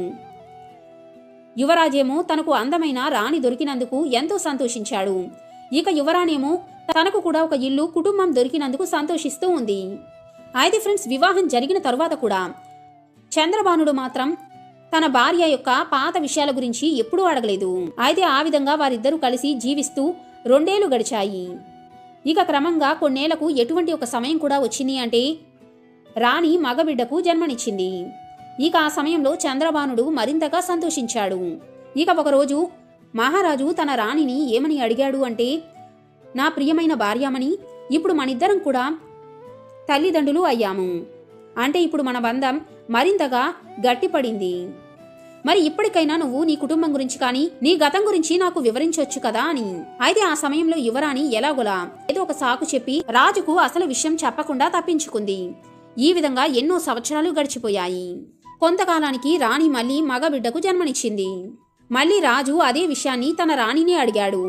యువరాజేమో తనకు అందమైన రాణి దొరికినందుకు ఎంతో సంతోషించాడు. ఇక యువరాణేమో తనకు కూడా ఒక ఇల్లు, కుటుంబం దొరికినందుకు సంతోషిస్తూ ఉంది. అయితే ఫ్రెండ్స్, వివాహం జరిగిన తరువాత కూడా చంద్రబానుడు మాత్రం తన భార్య యొక్క పాత విషయాల గురించి ఎప్పుడూ అడగలేదు. అయితే ఆ విధంగా వారిద్దరూ కలిసి జీవిస్తూ 2 ఏళ్లు గడిచాయి. ఇక క్రమంగా కొన్నేళ్లకు ఎటువంటి ఒక సమయం కూడా వచ్చింది అంటే రాణి మగబిడ్డకు జన్మనిచ్చింది. ఇక ఆ సమయంలో చంద్రబానుడు మరింతగా సంతోషించాడు. ఇక ఒకరోజు మహారాజు తన రాణిని ఏమని అడిగాడు అంటే, నా ప్రియమైన భార్యామణి, ఇప్పుడు మనిద్దరం కూడా తల్లిదండ్రులు అయ్యాము. అంటే ఇప్పుడు మన బంధం మరింతగా గట్టిపడింది. మరి ఇప్పటికైనా నువ్వు నీ కుటుంబం గురించి కానీ నీ గతం గురించి నాకు వివరించొచ్చు కదా అని. అయితే ఆ సమయంలో యువరాణి ఎలాగోలా ఏదో ఒక సాకు చెప్పి రాజుకు అసలు విషయం చెప్పకుండా తప్పించుకుంది. ఈ విధంగా ఎన్నో సంవత్సరాలు గడిచిపోయాయి. కొంతకాలానికి రాణి మళ్ళీ మగబిడ్డకు జన్మనిచ్చింది. మళ్ళీ రాజు అదే విషయాన్ని తన రాణిని అడిగాడు.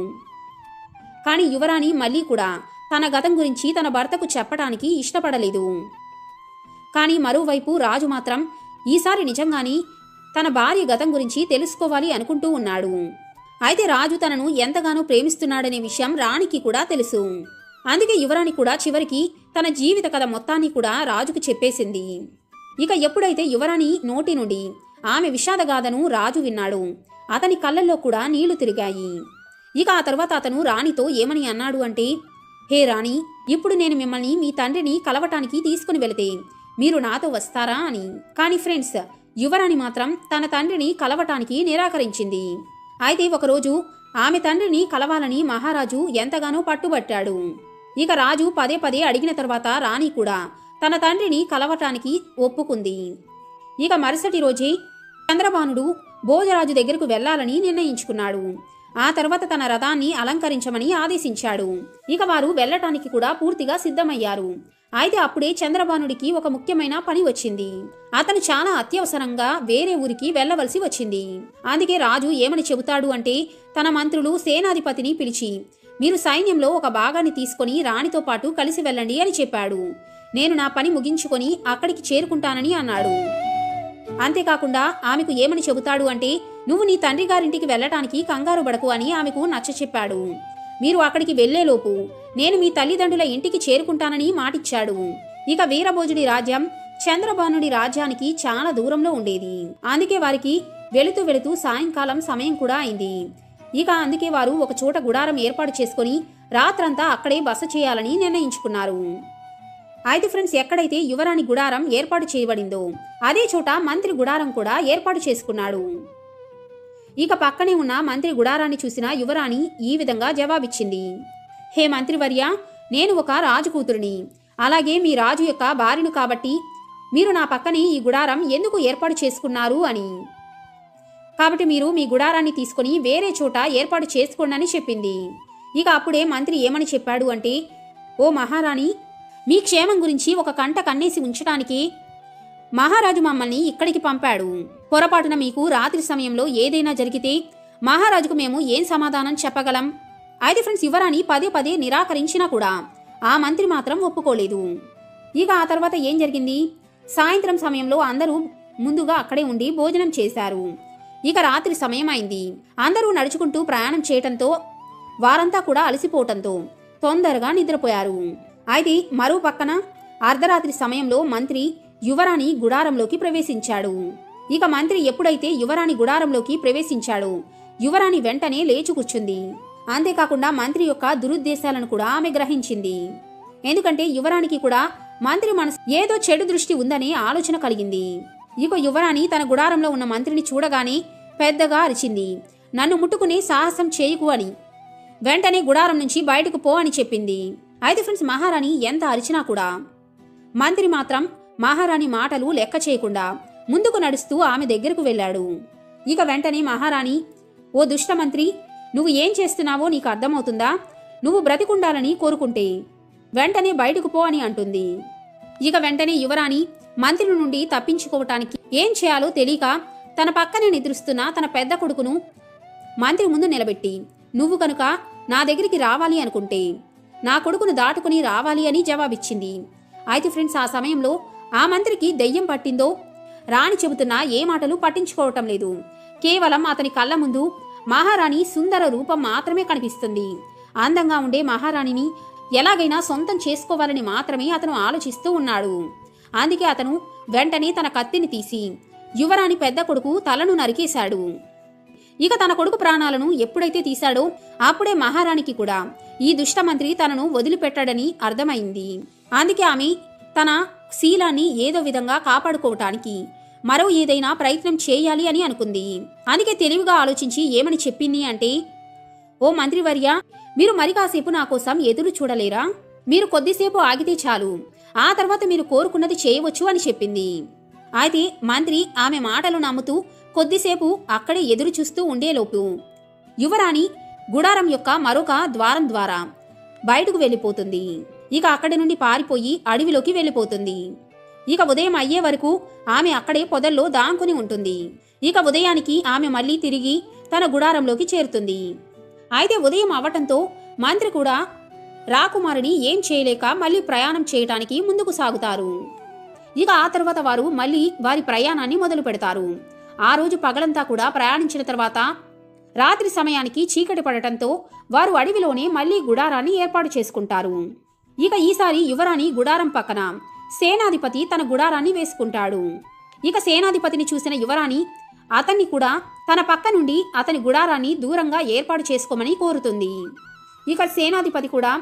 కానీ యువరాణి మళ్ళీ కూడా తన గతం గురించి తన భర్తకు చెప్పడానికి ఇష్టపడలేదు. కానీ మరోవైపు రాజు మాత్రం ఈసారి నిజంగానే తన భార్య గతం గురించి తెలుసుకోవాలి అనుకుంటూ ఉన్నాడు. అయితే రాజు తనను ఎంతగానో ప్రేమిస్తున్నాడనే విషయం రాణికి కూడా తెలుసు. అందుకే యువరాణి కూడా చివరికి తన జీవిత కథ మొత్తాన్ని కూడా రాజుకు చెప్పేసింది. ఇక ఎప్పుడైతే యువరాణి నోటి నుండి ఆమె విషాదగాథను రాజు విన్నాడు, అతని కళ్ళల్లో కూడా నీళ్లు తిరిగాయి. ఇక ఆ తర్వాత అతను రాణితో ఏమని అన్నాడు అంటే, హే రాణి, ఇప్పుడు నేను మిమ్మల్ని మీ తండ్రిని కలవటానికి తీసుకుని వెళితే మీరు నాతో వస్తారా అని. కానీ ఫ్రెండ్స్, యువరాణి మాత్రం తన తండ్రిని కలవటానికి నిరాకరించింది. అయితే ఒకరోజు ఆమె తండ్రిని కలవాలని మహారాజు ఎంతగానో పట్టుబట్టాడు. ఇక రాజు పదే పదే అడిగిన తర్వాత రాణి కూడా తన తండ్రిని కలవటానికి ఒప్పుకుంది. ఇక మరుసటి రోజే చంద్రబానుడు భోజరాజు దగ్గరకు వెళ్లాలని నిర్ణయించుకున్నాడు. ఆ తర్వాత తన రథాన్ని అలంకరించమని ఆదేశించాడు. ఇక వారు వెళ్లటానికి కూడా పూర్తిగా సిద్ధమయ్యారు. అయితే అప్పుడే చంద్రబానుడికి ఒక ముఖ్యమైన పని వచ్చింది. అతను చాలా అత్యవసరంగా వేరే ఊరికి వెళ్లవలసి వచ్చింది. అందుకే రాజు ఏమని చెబుతాడు అంటే, తన మంత్రులు సేనాధిపతిని పిలిచి, మీరు సైన్యంలో ఒక భాగాన్ని తీసుకుని రాణితో పాటు కలిసి వెళ్ళండి అని చెప్పాడు. నేను నా పని ముగించుకొని అక్కడికి చేరుకుంటానని అన్నాడు. అంతేకాకుండా ఆమెకు ఏమని చెబుతాడు అంటే, నువ్వు నీ తండ్రి గారింటికి వెళ్లటానికి కంగారు పడకు అని ఆమెకు నచ్చచెప్పాడు. మీరు అక్కడికి వెళ్లేలోపు నేను మీ తల్లిదండ్రుల ఇంటికి చేరుకుంటానని మాటిచ్చాడు. ఇక వీరభోజుడి రాజ్యం చంద్రబానుడి రాజ్యానికి చాలా దూరంలో ఉండేది. అందుకే వారికి వెళుతూ వెళుతూ సాయంకాలం సమయం కూడా అయింది. ఇక అందుకే వారు ఒక చోట గుడారం ఏర్పాటు చేసుకుని రాత్రంతా అక్కడే బస చేయాలని నిర్ణయించుకున్నారు. అయితే ఫ్రెండ్స్, ఎక్కడైతే యువరాణి గుడారం ఏర్పాటు చేయబడిందో అదే చోట మంత్రి గుడారం కూడా ఏర్పాటు చేసుకున్నాడు. ఇక పక్కనే ఉన్న మంత్రి గుడారాన్ని చూసిన యువరాణి ఈ విధంగా జవాబిచ్చింది. హే మంత్రివర్య, నేను ఒక రాజు కూతురిని, అలాగే మీ రాజు యొక్క భార్యను కాబట్టి మీరు నా పక్కనే ఈ గుడారం ఎందుకు ఏర్పాటు చేసుకున్నారు అని. కాబట్టి మీరు మీ గుడారాన్ని తీసుకుని వేరే చోట ఏర్పాటు చేసుకోండి అని చెప్పింది. ఇక అప్పుడే మంత్రి ఏమని చెప్పాడు అంటే, ఓ మహారాణి, మీ క్షేమం గురించి ఒక కంట కన్నేసి ఉంచడానికి మహారాజు మమ్మల్ని ఇక్కడికి పంపాడు. పొరపాటున మీకు రాత్రి సమయంలో ఏదైనా జరిగితే మహారాజుకు మేము ఏం సమాధానం చెప్పగలం? అయితే ఫ్రెండ్స్, యువరాణి పదే పదే నిరాకరించినా కూడా ఆ మంత్రి మాత్రం ఒప్పుకోలేదు. ఇక ఆ తర్వాత ఏం జరిగింది? సాయంత్రం సమయంలో అందరూ ముందుగా అక్కడే ఉండి భోజనం చేశారు. ఇక రాత్రి సమయం అయింది. అందరూ నడుచుకుంటూ ప్రయాణం చేయటంతో వారంతా కూడా అలసిపోవటంతో తొందరగా నిద్రపోయారు. అయితే మరో పక్కన అర్ధరాత్రి సమయంలో మంత్రి యువరాణి గుడారంలోకి ప్రవేశించాడు. ఇక మంత్రి ఎప్పుడైతే యువరాణి గుడారంలోకి ప్రవేశించాడో యువరాణి వెంటనే లేచి కూర్చుంది. అంతేకాకుండా మంత్రి యొక్క దురుద్దేశాలను కూడా ఆమె గ్రహించింది. ఎందుకంటే యువరాణికి కూడా మంత్రి మనసు ఏదో చెడు దృష్టి ఉందనే ఆలోచన కలిగింది. ఇక యువరాణి తన గుడారంలో ఉన్న మంత్రిని చూడగానే పెద్దగా అరిచింది. నన్ను ముట్టుకునే సాహసం చేయకు అని. వెంటనే గుడారం నుంచి బయటకు పో అని చెప్పింది. అయితే ఫ్రెండ్స్, మహారాణి ఎంత అరిచినా కూడా మంత్రి మాత్రం మహారాణి మాటలు లెక్క చేయకుండా ముందుకు నడుస్తూ ఆమె దగ్గరకు వెళ్ళాడు. ఇక వెంటనే మహారాణి, ఓ దుష్టమంత్రి, నువ్వు ఏం చేస్తున్నావో నీకు అర్థమవుతుందా? నువ్వు బ్రతికుండాలని కోరుకుంటే వెంటనే బయటకు పో అని అంటుంది. ఇక వెంటనే యువరాణి మంత్రి నుండి తప్పించుకోవటానికి ఏం చేయాలో తెలియక తన పక్కనే నిద్రిస్తున్న తన పెద్ద కొడుకును మంత్రి ముందు నిలబెట్టి, నువ్వు కనుక నా దగ్గరికి రావాలి అనుకుంటే నా కొడుకును దాటుకుని రావాలి అని జవాబిచ్చింది. అయితే ఫ్రెండ్స్, ఆ సమయంలో ఆ మంత్రికి దెయ్యం పట్టిందో రాణి చెబుతున్నా ఏ మాటలు పట్టించుకోవటం లేదు. కేవలం అతని కళ్ళ ముందు మహారాణి సుందర రూపం మాత్రమే కనిపిస్తుంది. అందంగా ఉండే మహారాణిని ఎలాగైనా సొంతం చేసుకోవాలని మాత్రమే అతను ఆలోచిస్తూ ఉన్నాడు. అందుకే అతను వెంటనే తన కత్తిని తీసి యువరాణి పెద్ద కొడుకు తలను నరికేశాడు. ఇక తన కొడుకు ప్రాణాలను ఎప్పుడైతే తీశాడో అప్పుడే మహారాణికి కూడా ఈ దుష్టమంత్రి తనను వదిలిపెట్టాడని అర్థమైంది. అందుకే ఆమె తన శీలాన్ని ఏదో విధంగా కాపాడుకోవటానికి మరో ఏదైనా ప్రయత్నం చేయాలి అని అనుకుంది. అందుకే తెలివిగా ఆలోచించి ఏమని చెప్పింది అంటే, ఓ మంత్రివర్య, మీరు మరి కాసేపు నా కోసం ఎదురు చూడలేరా? మీరు కొద్దిసేపు ఆగితే చాలు, ఆ తర్వాత మీరు కోరుకున్నది చేయవచ్చు అని చెప్పింది. అయితే మంత్రి ఆమె మాటలు నమ్ముతూ కొద్దిసేపు అక్కడే ఎదురు చూస్తూ ఉండేలోపు యువరాణి గుడారం యొక్క మరొక ద్వారం ద్వారా బయటకు వెళ్ళిపోతుంది. ఇక అక్కడి నుండి పారిపోయి అడవిలోకి వెళ్ళిపోతుంది. ఇక ఉదయం అయ్యే వరకు ఆమె అక్కడే పొదల్లో దాంకుని ఉంటుంది. ఇక ఉదయానికి ఆమె మళ్లీ తిరిగి తన గుడారంలోకి చేరుతుంది. అయితే ఉదయం అవటంతో మంత్రి కూడా రాకుమారిని ఏం చేయలేక మళ్లీ ప్రయాణం చేయటానికి ముందుకు సాగుతారు. ఇక ఆ తర్వాత వారు మళ్లీ వారి ప్రయాణాన్ని మొదలు పెడతారు. ఆ రోజు పగలంతా కూడా ప్రయాణించిన తర్వాత రాత్రి సమయానికి చీకటి పడటంతో వారు అడవిలోనే మళ్లీ గుడారాన్ని ఏర్పాటు చేసుకుంటారు. ఇక ఈసారి యువరాణి గుడారం పక్కన సేనాధిపతి తన గుడారాన్ని వేసుకుంటాడు. ఇక సేనాధిపతిని చూసిన యువరాణి అతన్ని కూడా తన పక్క నుండి అతని గుడారాన్ని దూరంగా ఏర్పాటు చేసుకోమని కోరుతుంది. ఇక సేనాధిపతి కూడా,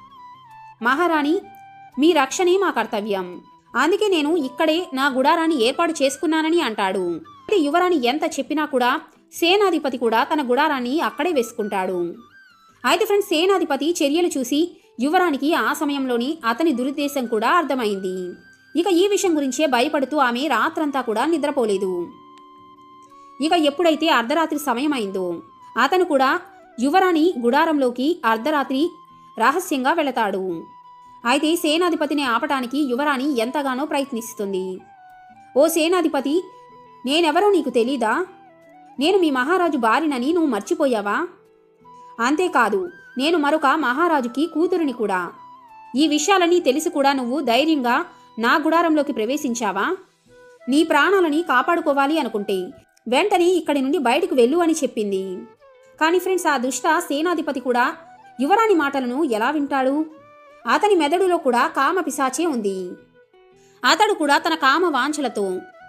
మహారాణి, మీ రక్షణే మా కర్తవ్యం, అందుకే నేను ఇక్కడే నా గుడారాన్ని ఏర్పాటు చేసుకున్నానని అంటాడు. యువరాణి ఎంత చెప్పినా కూడా సేనాధిపతి కూడా తన గుడారాన్ని అక్కడే వేసుకుంటాడు. అయితే ఫ్రెండ్స్, సేనాధిపతి చర్యలు చూసి యువరానికి ఆ సమయంలోని అతని దురుద్దేశం కూడా అర్థమైంది. ఇక ఈ విషయం గురించే భయపడుతూ ఆమె రాత్రంతా కూడా నిద్రపోలేదు. ఇక ఎప్పుడైతే అర్ధరాత్రి సమయం అయిందో అతను కూడా యువరాణి గుడారంలోకి అర్ధరాత్రి రహస్యంగా వెళతాడు. అయితే సేనాధిపతిని ఆపటానికి యువరాణి ఎంతగానో ప్రయత్నిస్తుంది. ఓ సేనాధిపతి, నేనెవరో నీకు తెలీదా? నేను మీ మహారాజు భార్యనని నువ్వు మర్చిపోయావా? అంతేకాదు, నేను మరొక మహారాజుకి కూతురిని కూడా. ఈ విషయాలన్నీ తెలిసి కూడా నువ్వు ధైర్యంగా నా గుడారంలోకి ప్రవేశించావా? నీ ప్రాణాలని కాపాడుకోవాలి అనుకుంటే వెంటనే ఇక్కడి నుండి బయటకు వెళ్ళు అని చెప్పింది. కానీ ఫ్రెండ్స్, ఆ దుష్ట సేనాధిపతి కూడా యువరాణి మాటలను ఎలా వింటాడు? అతని మెదడులో కూడా కామ పిశాచే ఉంది. అతడు కూడా తన కామ వాంఛలతో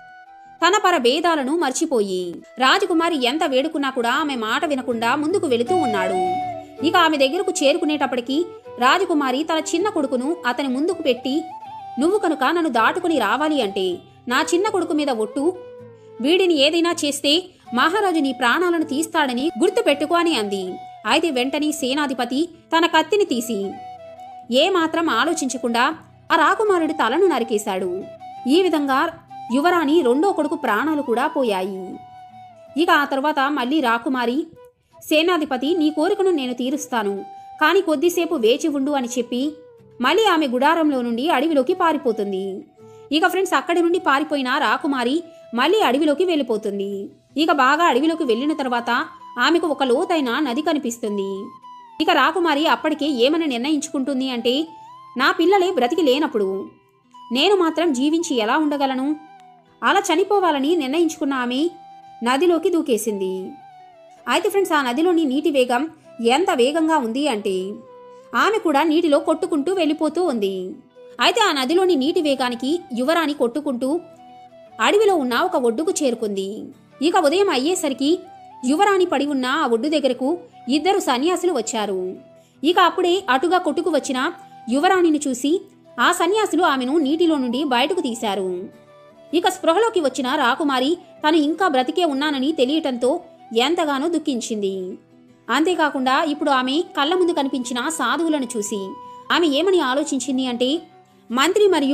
తన పర భేదాలను మర్చిపోయి రాజకుమారి ఎంత వేడుకున్నా కూడా ఆమె మాట వినకుండా ముందుకు వెళుతూ ఉన్నాడు. ఇక ఆమె దగ్గరకు చేరుకునేటప్పటికీ రాజకుమారి తన చిన్న కొడుకును అతని ముందుకు పెట్టి, నువ్వు కనుక నన్ను దాటుకుని రావాలి అంటే నా చిన్న కొడుకు మీద ఒట్టు, వీడిని ఏదైనా చేస్తే మహారాజు నీ ప్రాణాలను తీస్తాడని గుర్తు పెట్టుకో అని అంది. అయితే వెంటనే సేనాధిపతి తన కత్తిని తీసి ఏమాత్రం ఆలోచించకుండా ఆ రాకుమారుడి తలను నరికేశాడు. ఈ విధంగా యువరాణి రెండో కొడుకు ప్రాణాలు కూడా పోయాయి. ఇక ఆ తర్వాత మళ్ళీ రాకుమారి, సేనాధిపతి, నీ కోరికను నేను తీరుస్తాను, కాని కొద్దిసేపు వేచి ఉండు అని చెప్పి మళ్ళీ ఆమె గుడారంలో నుండి అడవిలోకి పారిపోతుంది. ఇక ఫ్రెండ్స్, అక్కడి నుండి పారిపోయిన రాకుమారి మళ్ళీ అడవిలోకి వెళ్ళిపోతుంది. ఇక బాగా అడవిలోకి వెళ్ళిన తర్వాత ఆమెకు ఒక లోతైన నది కనిపిస్తుంది. ఇక రాకుమారి అప్పటికే ఏమని నిర్ణయించుకుంటుంది అంటే, నా పిల్లలే బ్రతికి లేనప్పుడు నేను మాత్రం జీవించి ఎలా ఉండగలను? అలా చనిపోవాలని నిర్ణయించుకున్న ఆమె నదిలోకి దూకేసింది. అయితే ఫ్రెండ్స్, ఆ నదిలోని నీటి వేగం ఎంత వేగంగా ఉంది అంటే ఆమె కూడా నీటిలో కొట్టుకుంటూ వెళ్ళిపోతూ ఉంది. అయితే ఆ నదిలోని నీటి వేగానికి యువరాణి కొట్టుకుంటూ అడవిలో ఉన్న ఒక ఒడ్డుకు చేరుకుంది. ఇక ఉదయం అయ్యేసరికి యువరాణి పడి ఉన్న ఆ ఒడ్డు దగ్గరకు ఇద్దరు సన్యాసులు వచ్చారు. ఇక అప్పుడే అటుగా కొట్టుకు వచ్చిన యువరాణిని చూసి ఆ సన్యాసులు ఆమెను నీటిలో నుండి బయటకు తీశారు. ఇక స్పృహలోకి వచ్చిన రాకుమారి తను ఇంకా బ్రతికే ఉన్నానని తెలియటంతో ఎంతగానో దుఃఖించింది. అంతేకాకుండా ఇప్పుడు ఆమె కళ్ళ ముందు కనిపించిన సాధువులను చూసి ఆమె ఏమని ఆలోచించింది అంటే, మంత్రి మరియు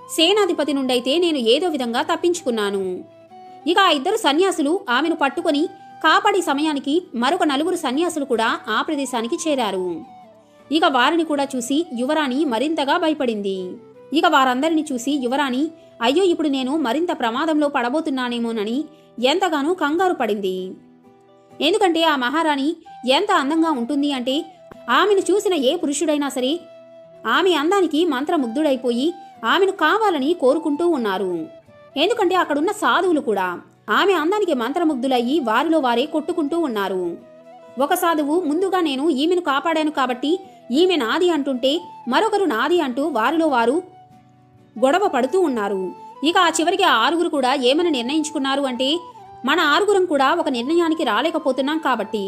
సేనాధిపతి నుండైతే నేను ఏదో విధంగా తప్పించుకున్నాను. ఇక ఆ ఇద్దరు సన్యాసులు ఆమెను పట్టుకొని కాపాడే సమయానికి మరొక 4 సన్యాసులు కూడా ఆ ప్రదేశానికి చేరారు. ఇక వారిని కూడా చూసి యువరాణి మరింతగా భయపడింది. ఇక వారందరిని చూసి యువరాణి అయ్యో ఇప్పుడు నేను మరింత ప్రమాదంలో పడబోతున్నానేమోనని ఎంతగానో కంగారు పడింది. ఎందుకంటే ఆ మహారాణి ఎంత అందంగా ఉంటుంది అంటే ఆమెను చూసిన ఏ పురుషుడైనా సరే ఆమె అందానికి మంత్రముగ్ధుడైపోయి ఆమెను కావాలని కోరుకుంటూ ఉన్నారు. ఎందుకంటే అక్కడున్న సాధువులు కూడా ఆమె అందానికి మంత్రముగ్ధులయ్యి వారిలో వారే కొట్టుకుంటూ ఉన్నారు. ఒక సాధువు ముందుగా నేను ఈమెను కాపాడాను కాబట్టి ఈమె నాది అంటుంటే మరొకరు నాది అంటూ వారిలో వారు గొడవ పడుతూ ఉన్నారు. ఇక ఆ చివరికి ఆ 6 కూడా ఏమని నిర్ణయించుకున్నారు అంటే మన 6 కూడా ఒక నిర్ణయానికి రాలేకపోతున్నాం కాబట్టి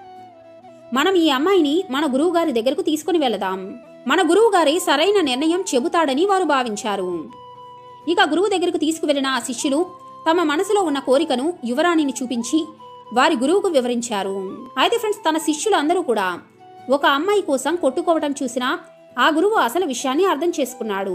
మనం ఈ అమ్మాయిని మన గురువు గారి దగ్గరకు తీసుకుని వెళదాం, మన గురువు గారి సరైన నిర్ణయం చెబుతాడని వారు భావించారు. ఇక గురువు దగ్గరకు తీసుకువెళ్లిన ఆ శిష్యులు తమ మనసులో ఉన్న కోరికను యువరాణిని చూపించి వారి గురువుకు వివరించారు. అయితే ఫ్రెండ్స్, తన శిష్యులందరూ కూడా ఒక అమ్మాయి కోసం కొట్టుకోవటం చూసినా ఆ గురువు అసలు విషయాన్ని అర్థం చేసుకున్నాడు.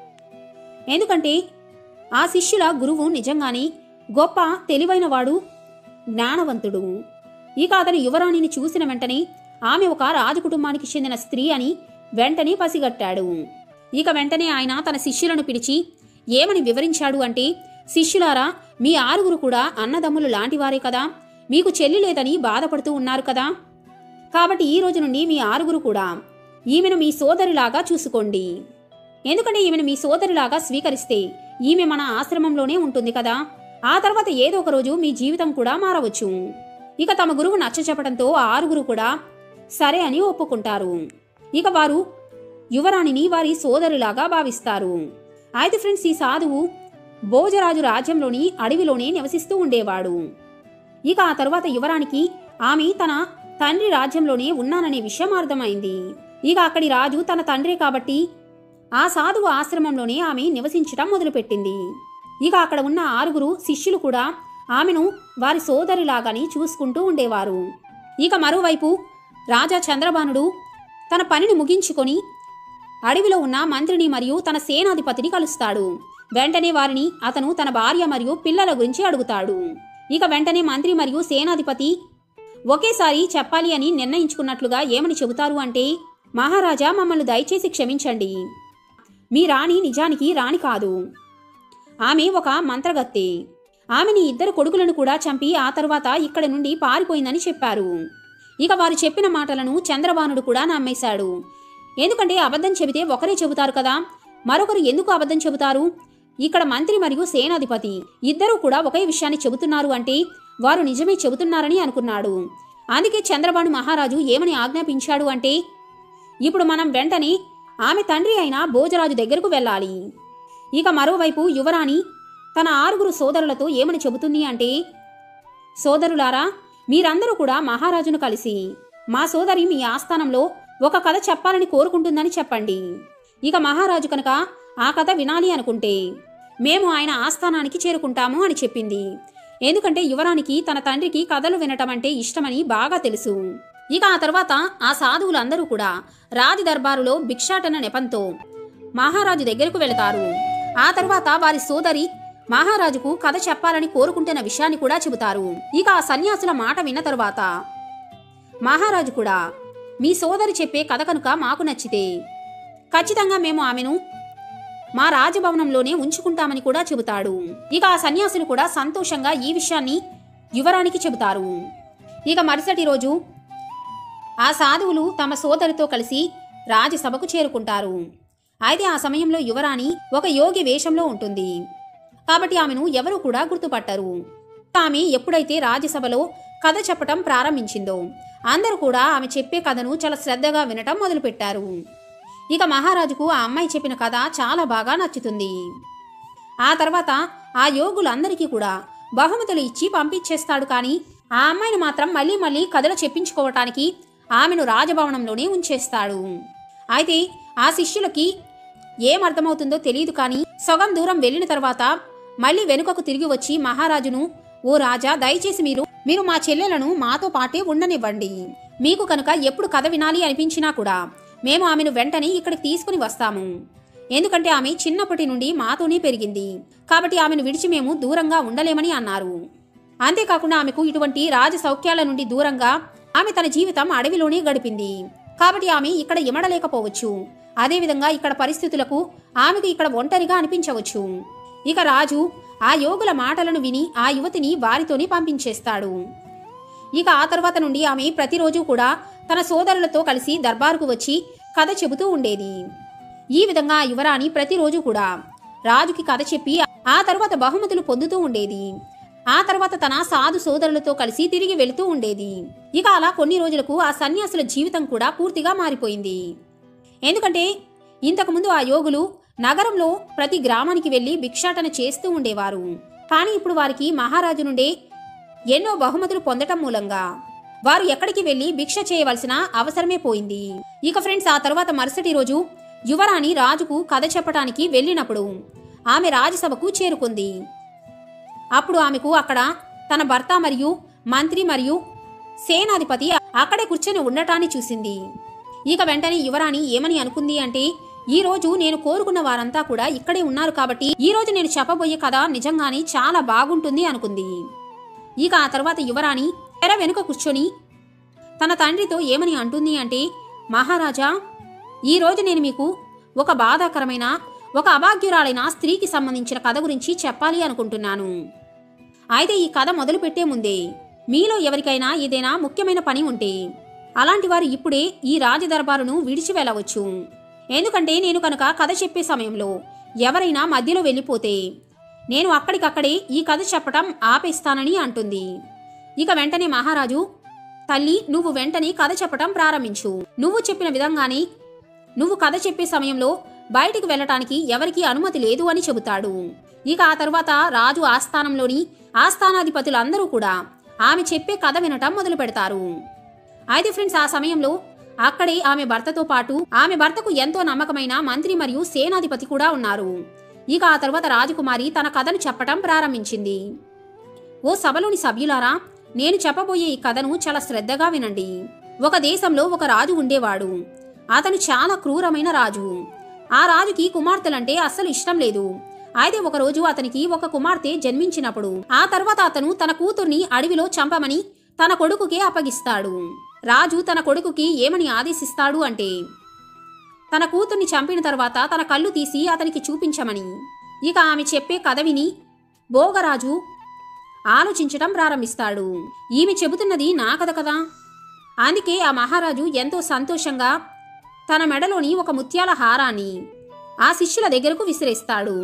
ఎందుకంటే ఆ శిష్యుల గురువు నిజంగానే గొప్ప తెలివైనవాడు, జ్ఞానవంతుడు. ఇక అతని యువరాణిని చూసిన వెంటనే ఆమె ఒక రాజకుటుంబానికి చెందిన స్త్రీ అని వెంటనే పసిగట్టాడు. ఇక వెంటనే ఆయన తన శిష్యులను పిలిచి ఏమని వివరించాడు అంటే, శిష్యులారా, మీ 6 కూడా అన్నదమ్ములు లాంటివారే కదా, మీకు చెల్లి లేదని బాధపడుతూ ఉన్నారు కదా, కాబట్టి ఈ రోజు నుండి మీ 6 కూడా ఈమెను మీ సోదరిలాగా చూసుకోండి. ఎందుకంటే ఈమెను మీ సోదరిలాగా స్వీకరిస్తే ఈమె మన ఆశ్రమంలోనే ఉంటుంది కదా, ఆ తర్వాత ఏదో ఒక రోజు మీ జీవితం కూడా మారవచ్చు. ఇక తమ గురువు నచ్చచెప్పడంతో ఆ 6 కూడా సరే అని ఒప్పుకుంటారు. ఇక వారు యువరాణిని వారి సోదరిలాగా భావిస్తారు. అయితే ఫ్రెండ్స్, ఈ సాధువు భోజరాజు రాజ్యంలోని అడవిలోనే నివసిస్తూ ఉండేవాడు. ఇక ఆ తరువాత యువరానికి ఆమె తన తండ్రి రాజ్యంలోనే ఉన్నాననే విషయం అర్థమైంది. ఇక అక్కడి రాజు తన తండ్రే కాబట్టి ఆ సాధువు ఆశ్రమంలోనే ఆమె నివసించటం మొదలుపెట్టింది. ఇక అక్కడ ఉన్న 6 శిష్యులు కూడా ఆమెను వారి సోదరిలాగాని చూసుకుంటూ ఉండేవారు. ఇక మరోవైపు రాజా చంద్రబాణుడు తన పనిని ముగించుకొని అడవిలో ఉన్న మంత్రిని మరియు తన సేనాధిపతిని కలుస్తాడు. వెంటనే వారిని అతను తన భార్య మరియు పిల్లల గురించి అడుగుతాడు. ఇక వెంటనే మంత్రి మరియు సేనాధిపతి ఒకేసారి చెప్పాలి అని నిర్ణయించుకున్నట్లుగా ఏమని చెబుతారు అంటే, మహారాజా, మమ్మల్ని దయచేసి క్షమించండి, మీ రాణి నిజానికి రాణి కాదు, ఆమె ఒక మంత్రగత్తె, ఆమెని 2 కొడుకులను కూడా చంపి ఆ తర్వాత ఇక్కడి నుండి పారిపోయిందని చెప్పారు. ఇక వారు చెప్పిన మాటలను చంద్రబాణుడు కూడా నమ్మేశాడు. ఎందుకంటే అబద్ధం చెబితే ఒకరే చెబుతారు కదా, మరొకరు ఎందుకు అబద్ధం చెబుతారు? ఇక్కడ మంత్రి మరియు సేనాధిపతి 2 కూడా ఒకే విషయాన్ని చెబుతున్నారు అంటే వారు నిజమే చెబుతున్నారని అనుకున్నాడు. అందుకే చంద్రబాణు మహారాజు ఏమని ఆజ్ఞాపించాడు అంటే, ఇప్పుడు మనం వెంటనే ఆమె తండ్రి అయిన భోజరాజు దగ్గరకు వెళ్ళాలి. ఇక మరోవైపు యువరాణి తన 6 సోదరులతో ఏమని చెబుతుంది అంటే, సోదరులారా, మీరందరూ కూడా మహారాజును కలిసి మా సోదరి మీ ఆస్థానంలో ఒక కథ చెప్పాలని కోరుకుంటుందని చెప్పండి. ఇక మహారాజు కనుక ఆ కథ వినాలి అనుకుంటే మేము ఆయన ఆస్థానానికి చేరుకుంటాము అని చెప్పింది. ఎందుకంటే యువరానికి తన తండ్రికి కథలు వినటం అంటే ఇష్టమని బాగా తెలుసు. ఇక ఆ తర్వాత ఆ సాధువులందరూ కూడా రాజు దర్బారులో భిక్షాటన నెపంతో మహారాజు దగ్గరకు వెళతారు. ఆ తర్వాత వారి సోదరి మహారాజుకు కథ చెప్పాలని కోరుకుంటున్న విషయాన్ని కూడా చెబుతారు. ఇక ఆ సన్యాసుల మాట విన్న తరువాత మహారాజు కూడా మీ సోదరి చెప్పే కథ కనుక మాకు నచ్చితే ఖచ్చితంగా మేము ఆమెను మా రాజభవనంలోనే ఉంచుకుంటామని కూడా చెబుతాడు. ఇక ఆ సన్యాసులు కూడా సంతోషంగా ఈ విషయాన్ని యువరానికి చెబుతారు. ఇక మరుసటి రోజు ఆ సాధువులు తమ సోదరితో కలిసి రాజసభకు చేరుకుంటారు. అయితే ఆ సమయంలో యువరాణి ఒక యోగి వేషంలో ఉంటుంది కాబట్టి ఆమెను ఎవరూ కూడా గుర్తుపట్టరు. ఆమె ఎప్పుడైతే రాజ్యసభలో కథ చెప్పటం ప్రారంభించిందో అందరూ కూడా ఆమె చెప్పే కథను చాలా శ్రద్ధగా వినటం మొదలుపెట్టారు. ఇక మహారాజుకు ఆ అమ్మాయి చెప్పిన కథ చాలా బాగా నచ్చుతుంది. ఆ తర్వాత ఆ యోగులందరికీ కూడా బహుమతులు ఇచ్చి పంపించేస్తాడు. కానీ ఆ అమ్మాయిని మాత్రం మళ్ళీ మళ్ళీ కథలు చెప్పించుకోవటానికి ఆమెను రాజభవనంలోనే ఉంచేస్తాడు. అయితే ఆ శిష్యులకి ఏమర్థమవుతుందో తెలియదు. కానీ సగం దూరం వెళ్ళిన తర్వాత మళ్ళీ వెనుకకు తిరిగి వచ్చి మహారాజును, ఓ రాజా, దయచేసి మీరు మా చెల్లెలను మాతో పాటే ఉండనివ్వండి. మీకు కనుక ఎప్పుడు కథ వినాలి అనిపించినా కూడా మేము ఆమెను వెంటనే ఇక్కడికి తీసుకుని వస్తాము. ఎందుకంటే ఆమె చిన్నప్పటి నుండి మాతోనే పెరిగింది, కాబట్టి ఆమెను విడిచి మేము దూరంగా ఉండలేమని అన్నారు. అంతేకాకుండా ఆమెకు ఇటువంటి రాజ సౌఖ్యాల నుండి దూరంగా ఆమె తన జీవితం అడవిలోనే గడిపింది, కాబట్టి ఆమె ఇక్కడ ఇమడలేకపోవచ్చు. అదేవిధంగా ఇక్కడ పరిస్థితులకు ఆమెకు ఇక్కడ ఒంటరిగా అనిపించవచ్చు. ఇక రాజు ఆ యోగుల మాటలను విని ఆ యువతిని వారితోనే పంపించేస్తాడు. ఇక ఆ తర్వాత నుండి ఆమె ప్రతిరోజు కూడా తన సోదరులతో కలిసి దర్బారుకు వచ్చి కథ చెబుతూ ఉండేది. ఈ విధంగా ఆ యువరాణి ప్రతిరోజు కూడా రాజుకి కథ చెప్పి ఆ తర్వాత బహుమతులు పొందుతూ ఉండేది. ఆ తర్వాత తన సాధు సోదరులతో కలిసి తిరిగి వెళుతూ ఉండేది. ఇక అలా కొన్ని రోజులకు ఆ సన్యాసుల జీవితం కూడా పూర్తిగా మారిపోయింది. ఎందుకంటే ఇంతకుముందు ఆ యోగులు నగరంలో ప్రతి గ్రామానికి వెళ్లి భిక్షాటన చేస్తూ ఉండేవారు. కానీ ఇప్పుడు వారికి మహారాజు నుండే ఎన్నో బహుమతులు పొందటం మూలంగా వారు ఎక్కడికి వెళ్లి భిక్ష చేయవలసిన అవసరమే పోయింది. ఇక ఫ్రెండ్స్, ఆ తర్వాత మరుసటి రోజు యువరాణి రాజుకు కథ చెప్పడానికి వెళ్ళినప్పుడు ఆమె రాజసభకు చేరుకుంది. అప్పుడు ఆమెకు అక్కడ తన భర్త మరియు మంత్రి మరియు సేనాధిపతి అక్కడే కూర్చొని ఉండటాన్ని చూసింది. ఇక వెంటనే యువరాణి ఏమని అనుకుంది అంటే, ఈ రోజు నేను కోరుకున్న వారంతా కూడా ఇక్కడే ఉన్నారు కాబట్టి ఈ రోజు నేను చెప్పబోయే కథ నిజంగానే చాలా బాగుంటుంది అనుకుంది. ఇక ఆ తర్వాత యువరాణి తెర వెనుక కూర్చొని తన తండ్రితో ఏమని అంటుంది అంటే, మహారాజా, ఈ రోజు నేను మీకు ఒక బాధాకరమైన ఒక అభాగ్యురాలైన స్త్రీకి సంబంధించిన కథ గురించి చెప్పాలి అనుకుంటున్నాను. అయితే ఈ కథ మొదలు పెట్టే ముందే మీలో ఎవరికైనా ఏదైనా ముఖ్యమైన పని ఉంటే అలాంటి వారు ఇప్పుడే ఈ రాజదర్బారును విడిచి వెళ్ళవచ్చు. ఎందుకంటే నేను కనుక కథ చెప్పే సమయంలో ఎవరైనా మధ్యలో వెళ్ళిపోతే నేను అక్కడికక్కడే ఈ కథ చెప్పటం ఆపేస్తానని అంటుంది. ఇక వెంటనే మహారాజు, తల్లి, నువ్వు వెంటనే కథ చెప్పటం ప్రారంభించు. నువ్వు చెప్పిన విధంగానే నువ్వు కథ చెప్పే సమయంలో బయటికి వెళ్ళటానికి ఎవరికీ అనుమతి లేదు అని చెబుతాడు. ఇక ఆ తర్వాత రాజు ఆస్థానంలోని ఆస్థానాధిపతులందరూ కూడా ఆమె చెప్పే కథ వినటం మొదలు పెడతారు. అయితే ఫ్రెండ్స్, ఆ సమయంలో అక్కడే ఆమె భర్తతో పాటు ఆమె భర్తకు ఎంతో నమ్మకమైన మంత్రి మరియు సేనాధిపతి కూడా ఉన్నారు. ఇక ఆ తర్వాత రాజకుమారి తన కథను చెప్పటం ప్రారంభించింది. ఓ సభలోని సభ్యులారా, నేను చెప్పబోయే ఈ కథను చాలా శ్రద్ధగా వినండి. ఒక దేశంలో ఒక రాజు ఉండేవాడు. అతను చాలా క్రూరమైన రాజు. ఆ రాజుకి కుమార్తెలంటే అస్సలు ఇష్టం లేదు. అయితే ఒకరోజు అతనికి ఒక కుమార్తె జన్మించినప్పుడు ఆ తర్వాత అతను తన కూతుర్ని అడవిలో చంపమని తన కొడుకుకే అప్పగిస్తాడు. రాజు తన కొడుకుకి ఏమని ఆదేశిస్తాడు అంటే, తన కూతుర్ని చంపిన తర్వాత తన కళ్ళు తీసి అతనికి చూపించమని. ఇక ఆమె చెప్పే కథ విని భోగరాజు ఆలోచించటం ప్రారంభిస్తాడు. ఈమె చెబుతున్నది నా కథ కదా. అందుకే ఆ మహారాజు ఎంతో సంతోషంగా తన మెడలోని ఒక ముత్యాల హారాన్ని ఆ శిష్యుల దగ్గరకు విసిరేస్తాడు.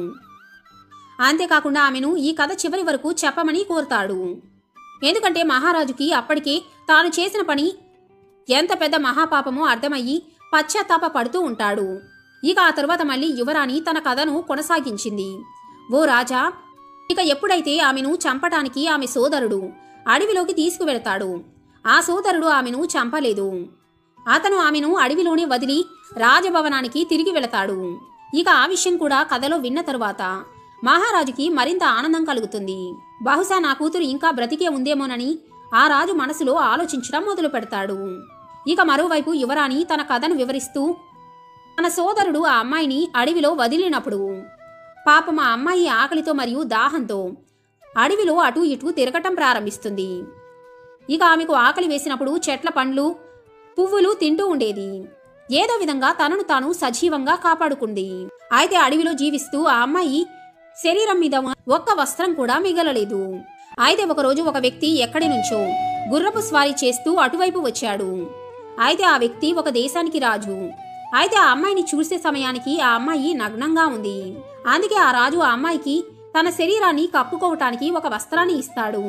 అంతేకాకుండా ఆమెను ఈ కథ చివరి వరకు చెప్పమని కోరుతాడు. ఎందుకంటే మహారాజుకి అప్పటికే తాను చేసిన పని ఎంత పెద్ద మహాపాపమో అర్థమయ్యి పశ్చాత్తాప పడుతూ ఉంటాడు. ఇక ఆ తర్వాత మళ్ళీ యువరాణి తన కథను కొనసాగించింది. ఓ రాజా, ఇక ఎప్పుడైతే ఆమెను చంపటానికి ఆమె సోదరుడు అడవిలోకి తీసుకువెళతాడు, ఆ సోదరుడు ఆమెను చంపలేదు. అతను ఆమెను అడవిలోనే వదిలి రాజభవనానికి తిరిగి వెళతాడు. ఇక ఆ విషయం కూడా కథలో విన్న తరువాత మహారాజుకి మరింత ఆనందం కలుగుతుంది. బహుశా నా కూతురు ఇంకా బ్రతికే ఉందేమోనని ఆ రాజు మనసులో ఆలోచించడం మొదలు పెడతాడు. ఇక మరోవైపు యువరాణి తన కథను వివరిస్తూ తన సోదరుడు ఆ అమ్మాయిని అడవిలో వదిలినప్పుడు పాపం ఆ అమ్మాయి ఆకలితో మరియు దాహంతో అడవిలో అటూ ఇటూ తిరగటం ప్రారంభిస్తుంది. ఇక ఆమెకు ఆకలి వేసినప్పుడు చెట్ల పండ్లు పువ్వులు తింటూ ఉండేది. ఏదో విధంగా తనను తాను సజీవంగా కాపాడుకుంది. అయితే అడవిలో జీవిస్తూ ఆ అమ్మాయి శరీరం మీద ఒక్క వస్త్రం కూడా మిగలలేదు. అయితే ఒకరోజు ఒక వ్యక్తి ఎక్కడి నుంచో గుర్రపు స్వారీ చేస్తూ అటువైపు వచ్చాడు. అయితే ఆ వ్యక్తి ఒక దేశానికి రాజు. అయితే ఆ అమ్మాయిని చూసే సమయానికి ఆ అమ్మాయి నగ్నంగా ఉంది. అందుకే ఆ రాజు ఆ అమ్మాయికి తన శరీరాన్ని కప్పుకోవటానికి ఒక వస్త్రాన్ని ఇస్తాడు.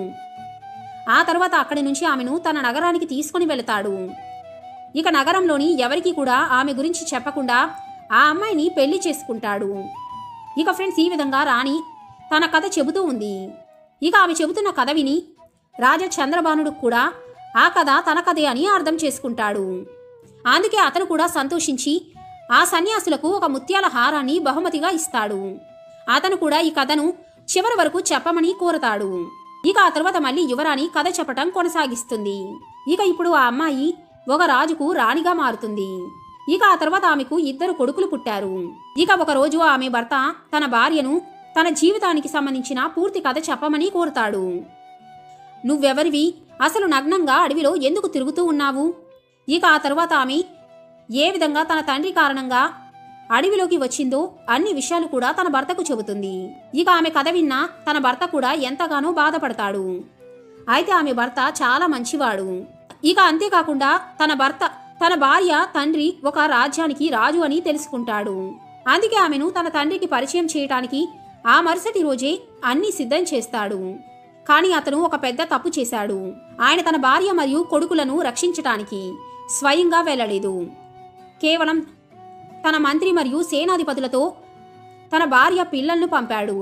ఆ తర్వాత అక్కడి నుంచి ఆమెను తన నగరానికి తీసుకుని వెళతాడు. ఇక నగరంలోని ఎవరికి కూడా ఆమె గురించి చెప్పకుండా ఆ అమ్మాయిని పెళ్లి చేసుకుంటాడు. ఇక ఫ్రెండ్స్, ఈ విధంగా రాణి తన కథ చెబుతూ ఉంది. ఇక ఆమె చెబుతున్న కథ విని రాజా చంద్రబాణుడు కూడా ఆ కథ తన కథే అని అర్థం చేసుకుంటాడు. అందుకే అతను కూడా సంతోషించి ఆ సన్యాసులకు ఒక ముత్యాల హారాన్ని బహుమతిగా ఇస్తాడు. అతను కూడా ఈ కథను చివరి వరకు చెప్పమని కోరతాడు. ఇక ఆ తర్వాత మళ్ళీ యువరాణి కథ చెప్పటం కొనసాగిస్తుంది. ఇక ఇప్పుడు ఆ అమ్మాయి ఒక రాజుకు రాణిగా మారుతుంది. ఇక ఆ తర్వాత ఆమెకు 2 కొడుకులు పుట్టారు. ఇక ఒకరోజు ఆమె భర్త తన భార్యను తన జీవితానికి సంబంధించిన పూర్తి కథ చెప్పమని కోరుతాడు. నువ్వెవరివి, అసలు నగ్నంగా అడవిలో ఎందుకు తిరుగుతూ ఉన్నావు? ఇక ఆ తర్వాత ఆమె ఏ విధంగా తన తండ్రి కారణంగా అడవిలోకి వచ్చిందో అన్ని విషయాలు కూడా తన భర్తకు చెబుతుంది. ఇక ఆమె కథ విన్నా తన భర్త కూడా ఎంతగానో బాధపడతాడు. అయితే ఆమె భర్త చాలా మంచివాడు. ఇక అంతేకాకుండా తన భార్య తండ్రి ఒక రాజ్యానికి రాజు అని తెలుసుకుంటాడు. అందుకే ఆమెను తన తండ్రికి పరిచయం చేయటానికి ఆ మరుసటి రోజే అన్ని సిద్ధం చేస్తాడు. కానీ అతను ఒక పెద్ద తప్పు చేశాడు. ఆయన తన భార్య మరియు కొడుకులను రక్షించటానికి స్వయంగా వెళ్ళలేదు. కేవలం తన మంత్రి మరియు సేనాధిపతులతో తన భార్య పిల్లలను పంపాడు.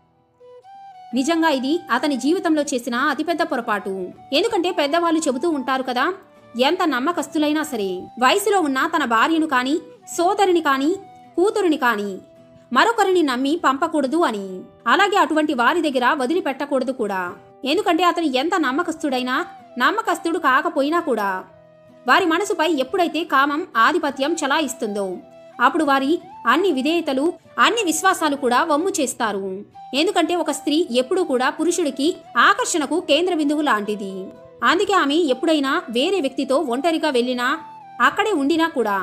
నిజంగా ఇది అతని జీవితంలో చేసిన అతిపెద్ద పొరపాటు. ఎందుకంటే పెద్దవాళ్ళు చెబుతూ ఉంటారు కదా, ఎంత నమ్మకస్తులైనా సరే వయసులో ఉన్న తన భార్యను కానీ, సోదరిని కానీ, కూతురుని కానీ మరొకరిని నమ్మి పంపకూడదు అని. అలాగే అటువంటి వారి దగ్గర వదిలిపెట్టకూడదు కూడా. ఎందుకంటే అతను ఎంత నమ్మకస్తుడు కాకపోయినా కూడా వారి మనసుపై ఎప్పుడైతే కామం ఆధిపత్యం చలాయిస్తుందో అప్పుడు వారి అన్ని విధేయతలు, అన్ని విశ్వాసాలు కూడా వమ్ము చేస్తారు. ఎందుకంటే ఒక స్త్రీ ఎప్పుడూ కూడా పురుషుడికి ఆకర్షణకు కేంద్ర బిందువు లాంటిది. అందుకే ఆమె ఎప్పుడైనా వేరే వ్యక్తితో ఒంటరిగా వెళ్ళినా, అక్కడే ఉండినా కూడా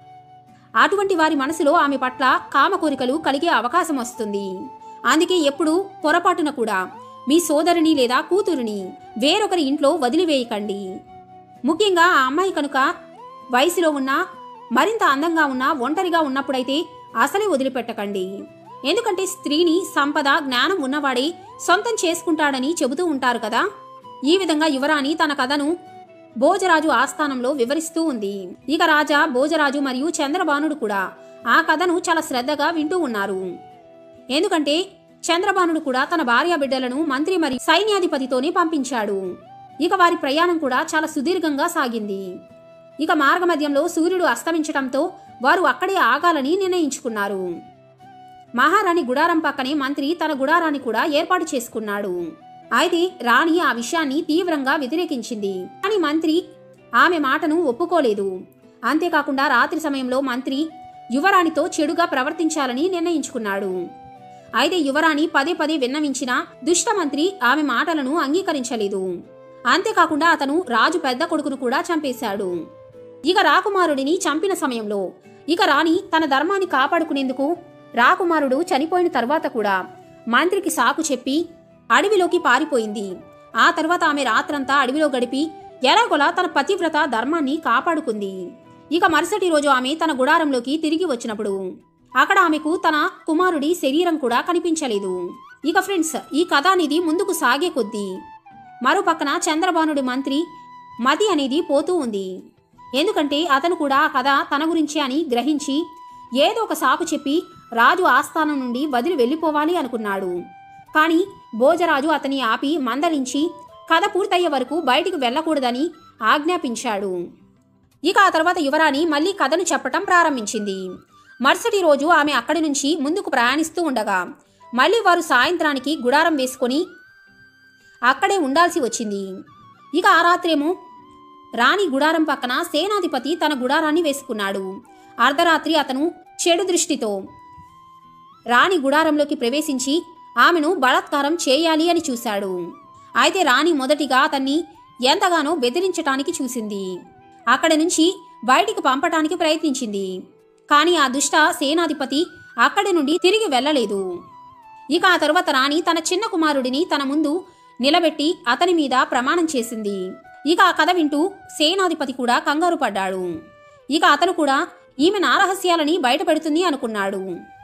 అటువంటి వారి మనసులో ఆమె పట్ల కామ కోరికలు కలిగే అవకాశం వస్తుంది. అందుకే ఎప్పుడు పొరపాటున కూడా మీ సోదరిని లేదా కూతురుని వేరొకరి ఇంట్లో వదిలివేయకండి. ముఖ్యంగా ఆ అమ్మాయి కనుక వయసులో ఉన్న, మరింత అందంగా ఉన్న, ఒంటరిగా ఉన్నప్పుడైతే అసలే వదిలిపెట్టకండి. ఎందుకంటే స్త్రీని సంపద, జ్ఞానం ఉన్నవాడే సొంతం చేసుకుంటాడని చెబుతూ ఉంటారు కదా. ఈ విధంగా యువరాణి తన కథను భోజరాజు ఆస్థానంలో వివరిస్తూ ఉంది. ఇక రాజా, భోజరాజు మరియు చంద్రబాణుడు కూడా ఆ కథను చాలా శ్రద్ధగా వింటూ ఉన్నారు. ఎందుకంటే చంద్రబాణుడు కూడా తన భార్య బిడ్డలను మంత్రి మరియు సైన్యాధిపతితోనే పంపించాడు. ఇక వారి ప్రయాణం కూడా చాలా సుదీర్ఘంగా సాగింది. ఇక మార్గమధ్యంలో సూర్యుడు అస్తమించటంతో వారు అక్కడే ఆగాలని నిర్ణయించుకున్నారు. మహారాణి గుడారం పక్కనే మంత్రి తన గుడారాన్ని కూడా ఏర్పాటు చేసుకున్నాడు. అయితే రాణి ఆ విషయాన్ని తీవ్రంగా వ్యతిరేకించింది. కానీ మంత్రి ఆమె మాటను ఒప్పుకోలేదు. అంతేకాకుండా రాత్రి సమయంలో మంత్రి యువరాణితో చెడుగా ప్రవర్తించాలని నిర్ణయించుకున్నాడు. అయితే యువరాణి పదే పదే విన్నవించిన దుష్టమంత్రి ఆమె మాటలను అంగీకరించలేదు. అంతేకాకుండా అతను రాజు పెద్ద కొడుకును కూడా చంపేశాడు. ఇక రాకుమారుడిని చంపిన సమయంలో ఇక రాణి తన ధర్మాన్ని కాపాడుకునేందుకు రాకుమారుడు చనిపోయిన తర్వాత కూడా మంత్రికి సాకు చెప్పి అడవిలోకి పారిపోయింది. ఆ తర్వాత ఆమె రాత్రంతా అడవిలో గడిపి ఎలాగోలా తన పతివ్రత ధర్మాన్ని కాపాడుకుంది. ఇక మరుసటి రోజు ఆమె తన గుడారంలోకి తిరిగి వచ్చినప్పుడు అక్కడ ఆమెకు తన కుమారుడి శరీరం కూడా కనిపించలేదు. ఇక ఫ్రెండ్స్, ఈ కథ అనేది ముందుకు సాగే కొద్దీ మరోపక్కన చంద్రబాణుడి మంత్రి మతి అనేది పోతూ ఉంది. ఎందుకంటే అతను కూడా ఆ కథ తన గురించి అని గ్రహించి ఏదో ఒక సాకు చెప్పి రాజు ఆస్థానం నుండి వదిలి వెళ్ళిపోవాలి అనుకున్నాడు. కానీ భోజరాజు అతని ఆపి మందలించి కథ పూర్తయ్యే వరకు బయటికి వెళ్ళకూడదని ఆజ్ఞాపించాడు. ఇక ఆ తర్వాత యువరాణి మళ్ళీ కథను చెప్పటం ప్రారంభించింది. మరుసటి రోజు ఆమె అక్కడి నుంచి ముందుకు ప్రయాణిస్తూ ఉండగా మళ్ళీ వారు సాయంత్రానికి గుడారం వేసుకొని అక్కడే ఉండాల్సి వచ్చింది. ఇక ఆ రాత్రేమో రాణి గుడారం పక్కన సేనాధిపతి తన గుడారాన్ని వేసుకున్నాడు. అర్ధరాత్రి అతను చెడు దృష్టితో రాణి గుడారంలోకి ప్రవేశించి ఆమెను బలాత్కారం చేయాలి అని చూశాడు. అయితే రాణి మొదటిగా అతన్ని ఎంతగానో బెదిరించటానికి చూసింది. అక్కడి నుంచి బయటికి పంపటానికి ప్రయత్నించింది. కానీ ఆ దుష్ట సేనాధిపతి అక్కడి నుండి తిరిగి వెళ్ళలేదు. ఇక ఆ తర్వాత రాణి తన చిన్న కుమారుడిని తన ముందు నిలబెట్టి అతని మీద ప్రమాణం చేసింది. ఇక ఆ కథ వింటూ సేనాధిపతి కూడా కంగారు పడ్డాడు. ఇక అతను కూడా ఈమె నా రహస్యాలని బయట పెడుతుంది అనుకున్నాడు.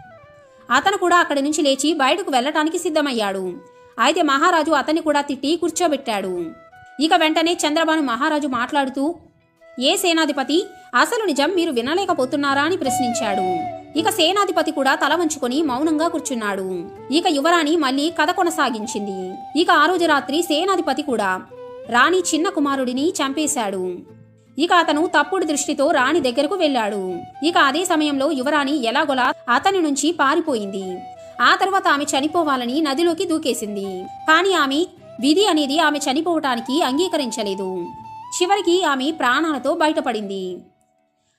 అతను కూడా అక్కడి నుంచి లేచి బయటకు వెళ్ళటానికి సిద్ధమయ్యాడు. అయితే మహారాజు అతన్ని కూడా తిట్టి కూర్చోబెట్టాడు. ఇక వెంటనే చంద్రబాను మహారాజు మాట్లాడుతూ, ఏ సేనాధిపతి, అసలు నిజం మీరు వినలేకపోతున్నారా అని ప్రశ్నించాడు. ఇక సేనాధిపతి కూడా తల వంచుకొని మౌనంగా కూర్చున్నాడు. ఇక యువరాణి మళ్ళీ కథ కొనసాగించింది. ఇక ఆ రోజు రాత్రి సేనాధిపతి కూడా రాణి చిన్న కుమారుడిని చంపేశాడు. ఇక అతను తప్పుడు దృష్టితో రాణి దగ్గరకు వెళ్ళాడు. ఇక అదే సమయంలో యువరాణి ఎలాగోలా అతని నుంచి పారిపోయింది. ఆ తర్వాత ఆమె చనిపోవాలని నదిలోకి దూకేసింది. కానీ ఆమె విధి అనేది ఆమె చనిపోవటానికి అంగీకరించలేదు. చివరికి ఆమె ప్రాణాలతో బయటపడింది.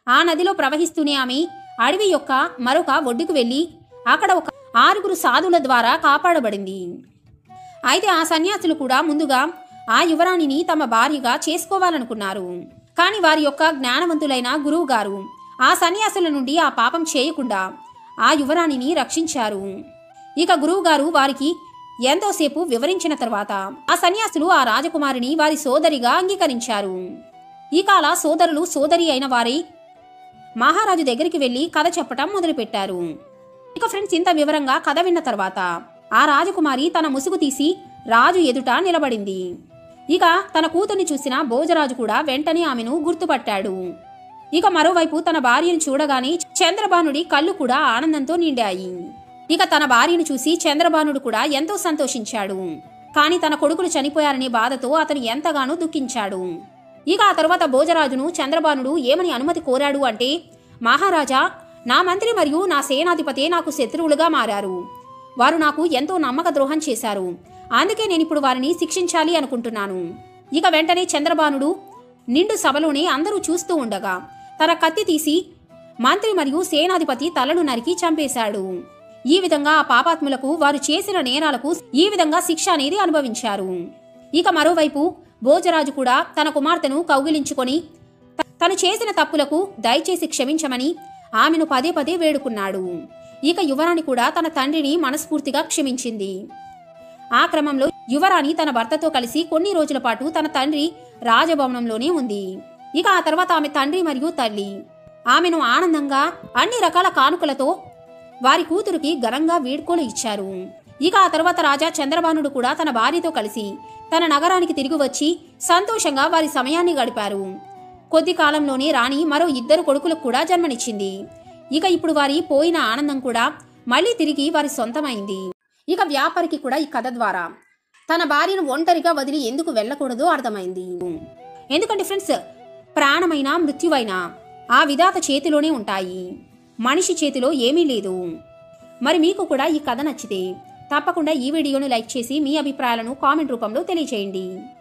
ఆ నదిలో ప్రవహిస్తూనే ఆమె అడవి యొక్క మరొక ఒడ్డుకు వెళ్ళి అక్కడ ఒక 6 సాధువుల ద్వారా కాపాడబడింది. అయితే ఆ సన్యాసులు కూడా ముందుగా ఆ యువరాణిని తమ భార్యగా చేసుకోవాలనుకున్నారు. కానీ వారి యొక్క జ్ఞానవంతులైన గురువు గారు ఆ సన్యాసుల నుండి ఆ పాపం చేయకుండా ఆ యువరాణిని రక్షించారు. ఇక గురువు గారు వారికి ఎంతోసేపు వివరించిన తర్వాత ఆ సన్యాసులు ఆ రాజకుమారిని వారి సోదరిగా అంగీకరించారు. ఇక అలా సోదరులు సోదరి అయిన వారి మహారాజు దగ్గరికి వెళ్లి కథ చెప్పటం మొదలుపెట్టారు. ఇక ఫ్రెండ్స్, ఇంత వివరంగా కథ విన్న తర్వాత ఆ రాజకుమారి తన ముసుగు తీసి రాజు ఎదుట నిలబడింది. ఇక తన కూతుర్ని చూసిన భోజరాజు కూడా వెంటనే ఆమెను గుర్తుపట్టాడు. ఇక మరోవైపు తన భార్యను చూడగానే చంద్రబాణుడి కళ్ళు కూడా ఆనందంతో నిండాయి. ఇక తన భార్యను చూసి చంద్రబాణుడు కూడా ఎంతో సంతోషించాడు. కానీ తన కొడుకులు చనిపోయారనే బాధతో అతను ఎంతగానో దుఃఖించాడు. ఇక ఆ తర్వాత భోజరాజును చంద్రబాణుడు ఏమని అనుమతి కోరాడు అంటే, మహారాజా, నా మంత్రి మరియు నా సేనాధిపతి నాకు శత్రువులుగా మారారు. వారు నాకు ఎంతో నమ్మక ద్రోహం చేశారు. అందుకే నేనిప్పుడు వారిని శిక్షించాలి అనుకుంటున్నాను. ఇక వెంటనే చంద్రబాణుడు నిండు సభలోనే అందరూ చూస్తూ ఉండగా తన కత్తి తీసి మంత్రి మరియు సేనాధిపతి తలను నరికి చంపేశాడు. ఈ విధంగా ఆ పాపాత్ములకు వారు చేసిన నేరాలకు ఈ విధంగా శిక్ష అనేది అనుభవించారు. ఇక మరోవైపు భోజరాజు కూడా తన కుమార్తెను కౌగిలించుకొని తను చేసిన తప్పులకు దయచేసి క్షమించమని ఆమెను పదే పదే వేడుకున్నాడు. ఇక యువరాణి కూడా తన తండ్రిని మనస్ఫూర్తిగా క్షమించింది. ఆ క్రమంలో యువరాణి తన భర్తతో కలిసి కొన్ని రోజుల పాటు తన తండ్రి రాజభవనంలోనే ఉంది. ఇక ఆ తర్వాత ఆమె తండ్రి మరియు తల్లి ఆమెను ఆనందంగా అన్ని రకాల కానుకలతో వారి కూతురికి ఘనంగా వీడ్కోలు ఇచ్చారు. ఇక ఆ తర్వాత రాజా చంద్రబాణుడు కూడా తన భార్యతో కలిసి తన నగరానికి తిరిగి వచ్చి సంతోషంగా వారి సమయాన్ని గడిపారు. కొద్ది కాలంలోనే రాణి మరో 2 కొడుకులకు కూడా జన్మనిచ్చింది. ఇక ఇప్పుడు వారి పోయిన ఆనందం కూడా మళ్లీ తిరిగి వారి సొంతమైంది. ఇక వ్యాపారికి కూడా ఈ కథ ద్వారా తన భార్యను ఒంటరిగా వదిలి ఎందుకు వెళ్ళకూడదో అర్థమైంది. ఎందుకంటే ఫ్రెండ్స్, ప్రాణమైన మృత్యువైన ఆ విధాత చేతిలోనే ఉంటాయి, మనిషి చేతిలో ఏమీ లేదు. మరి మీకు కూడా ఈ కథ నచ్చితే తప్పకుండా ఈ వీడియోను లైక్ చేసి మీ అభిప్రాయాలను కామెంట్ రూపంలో తెలియజేయండి.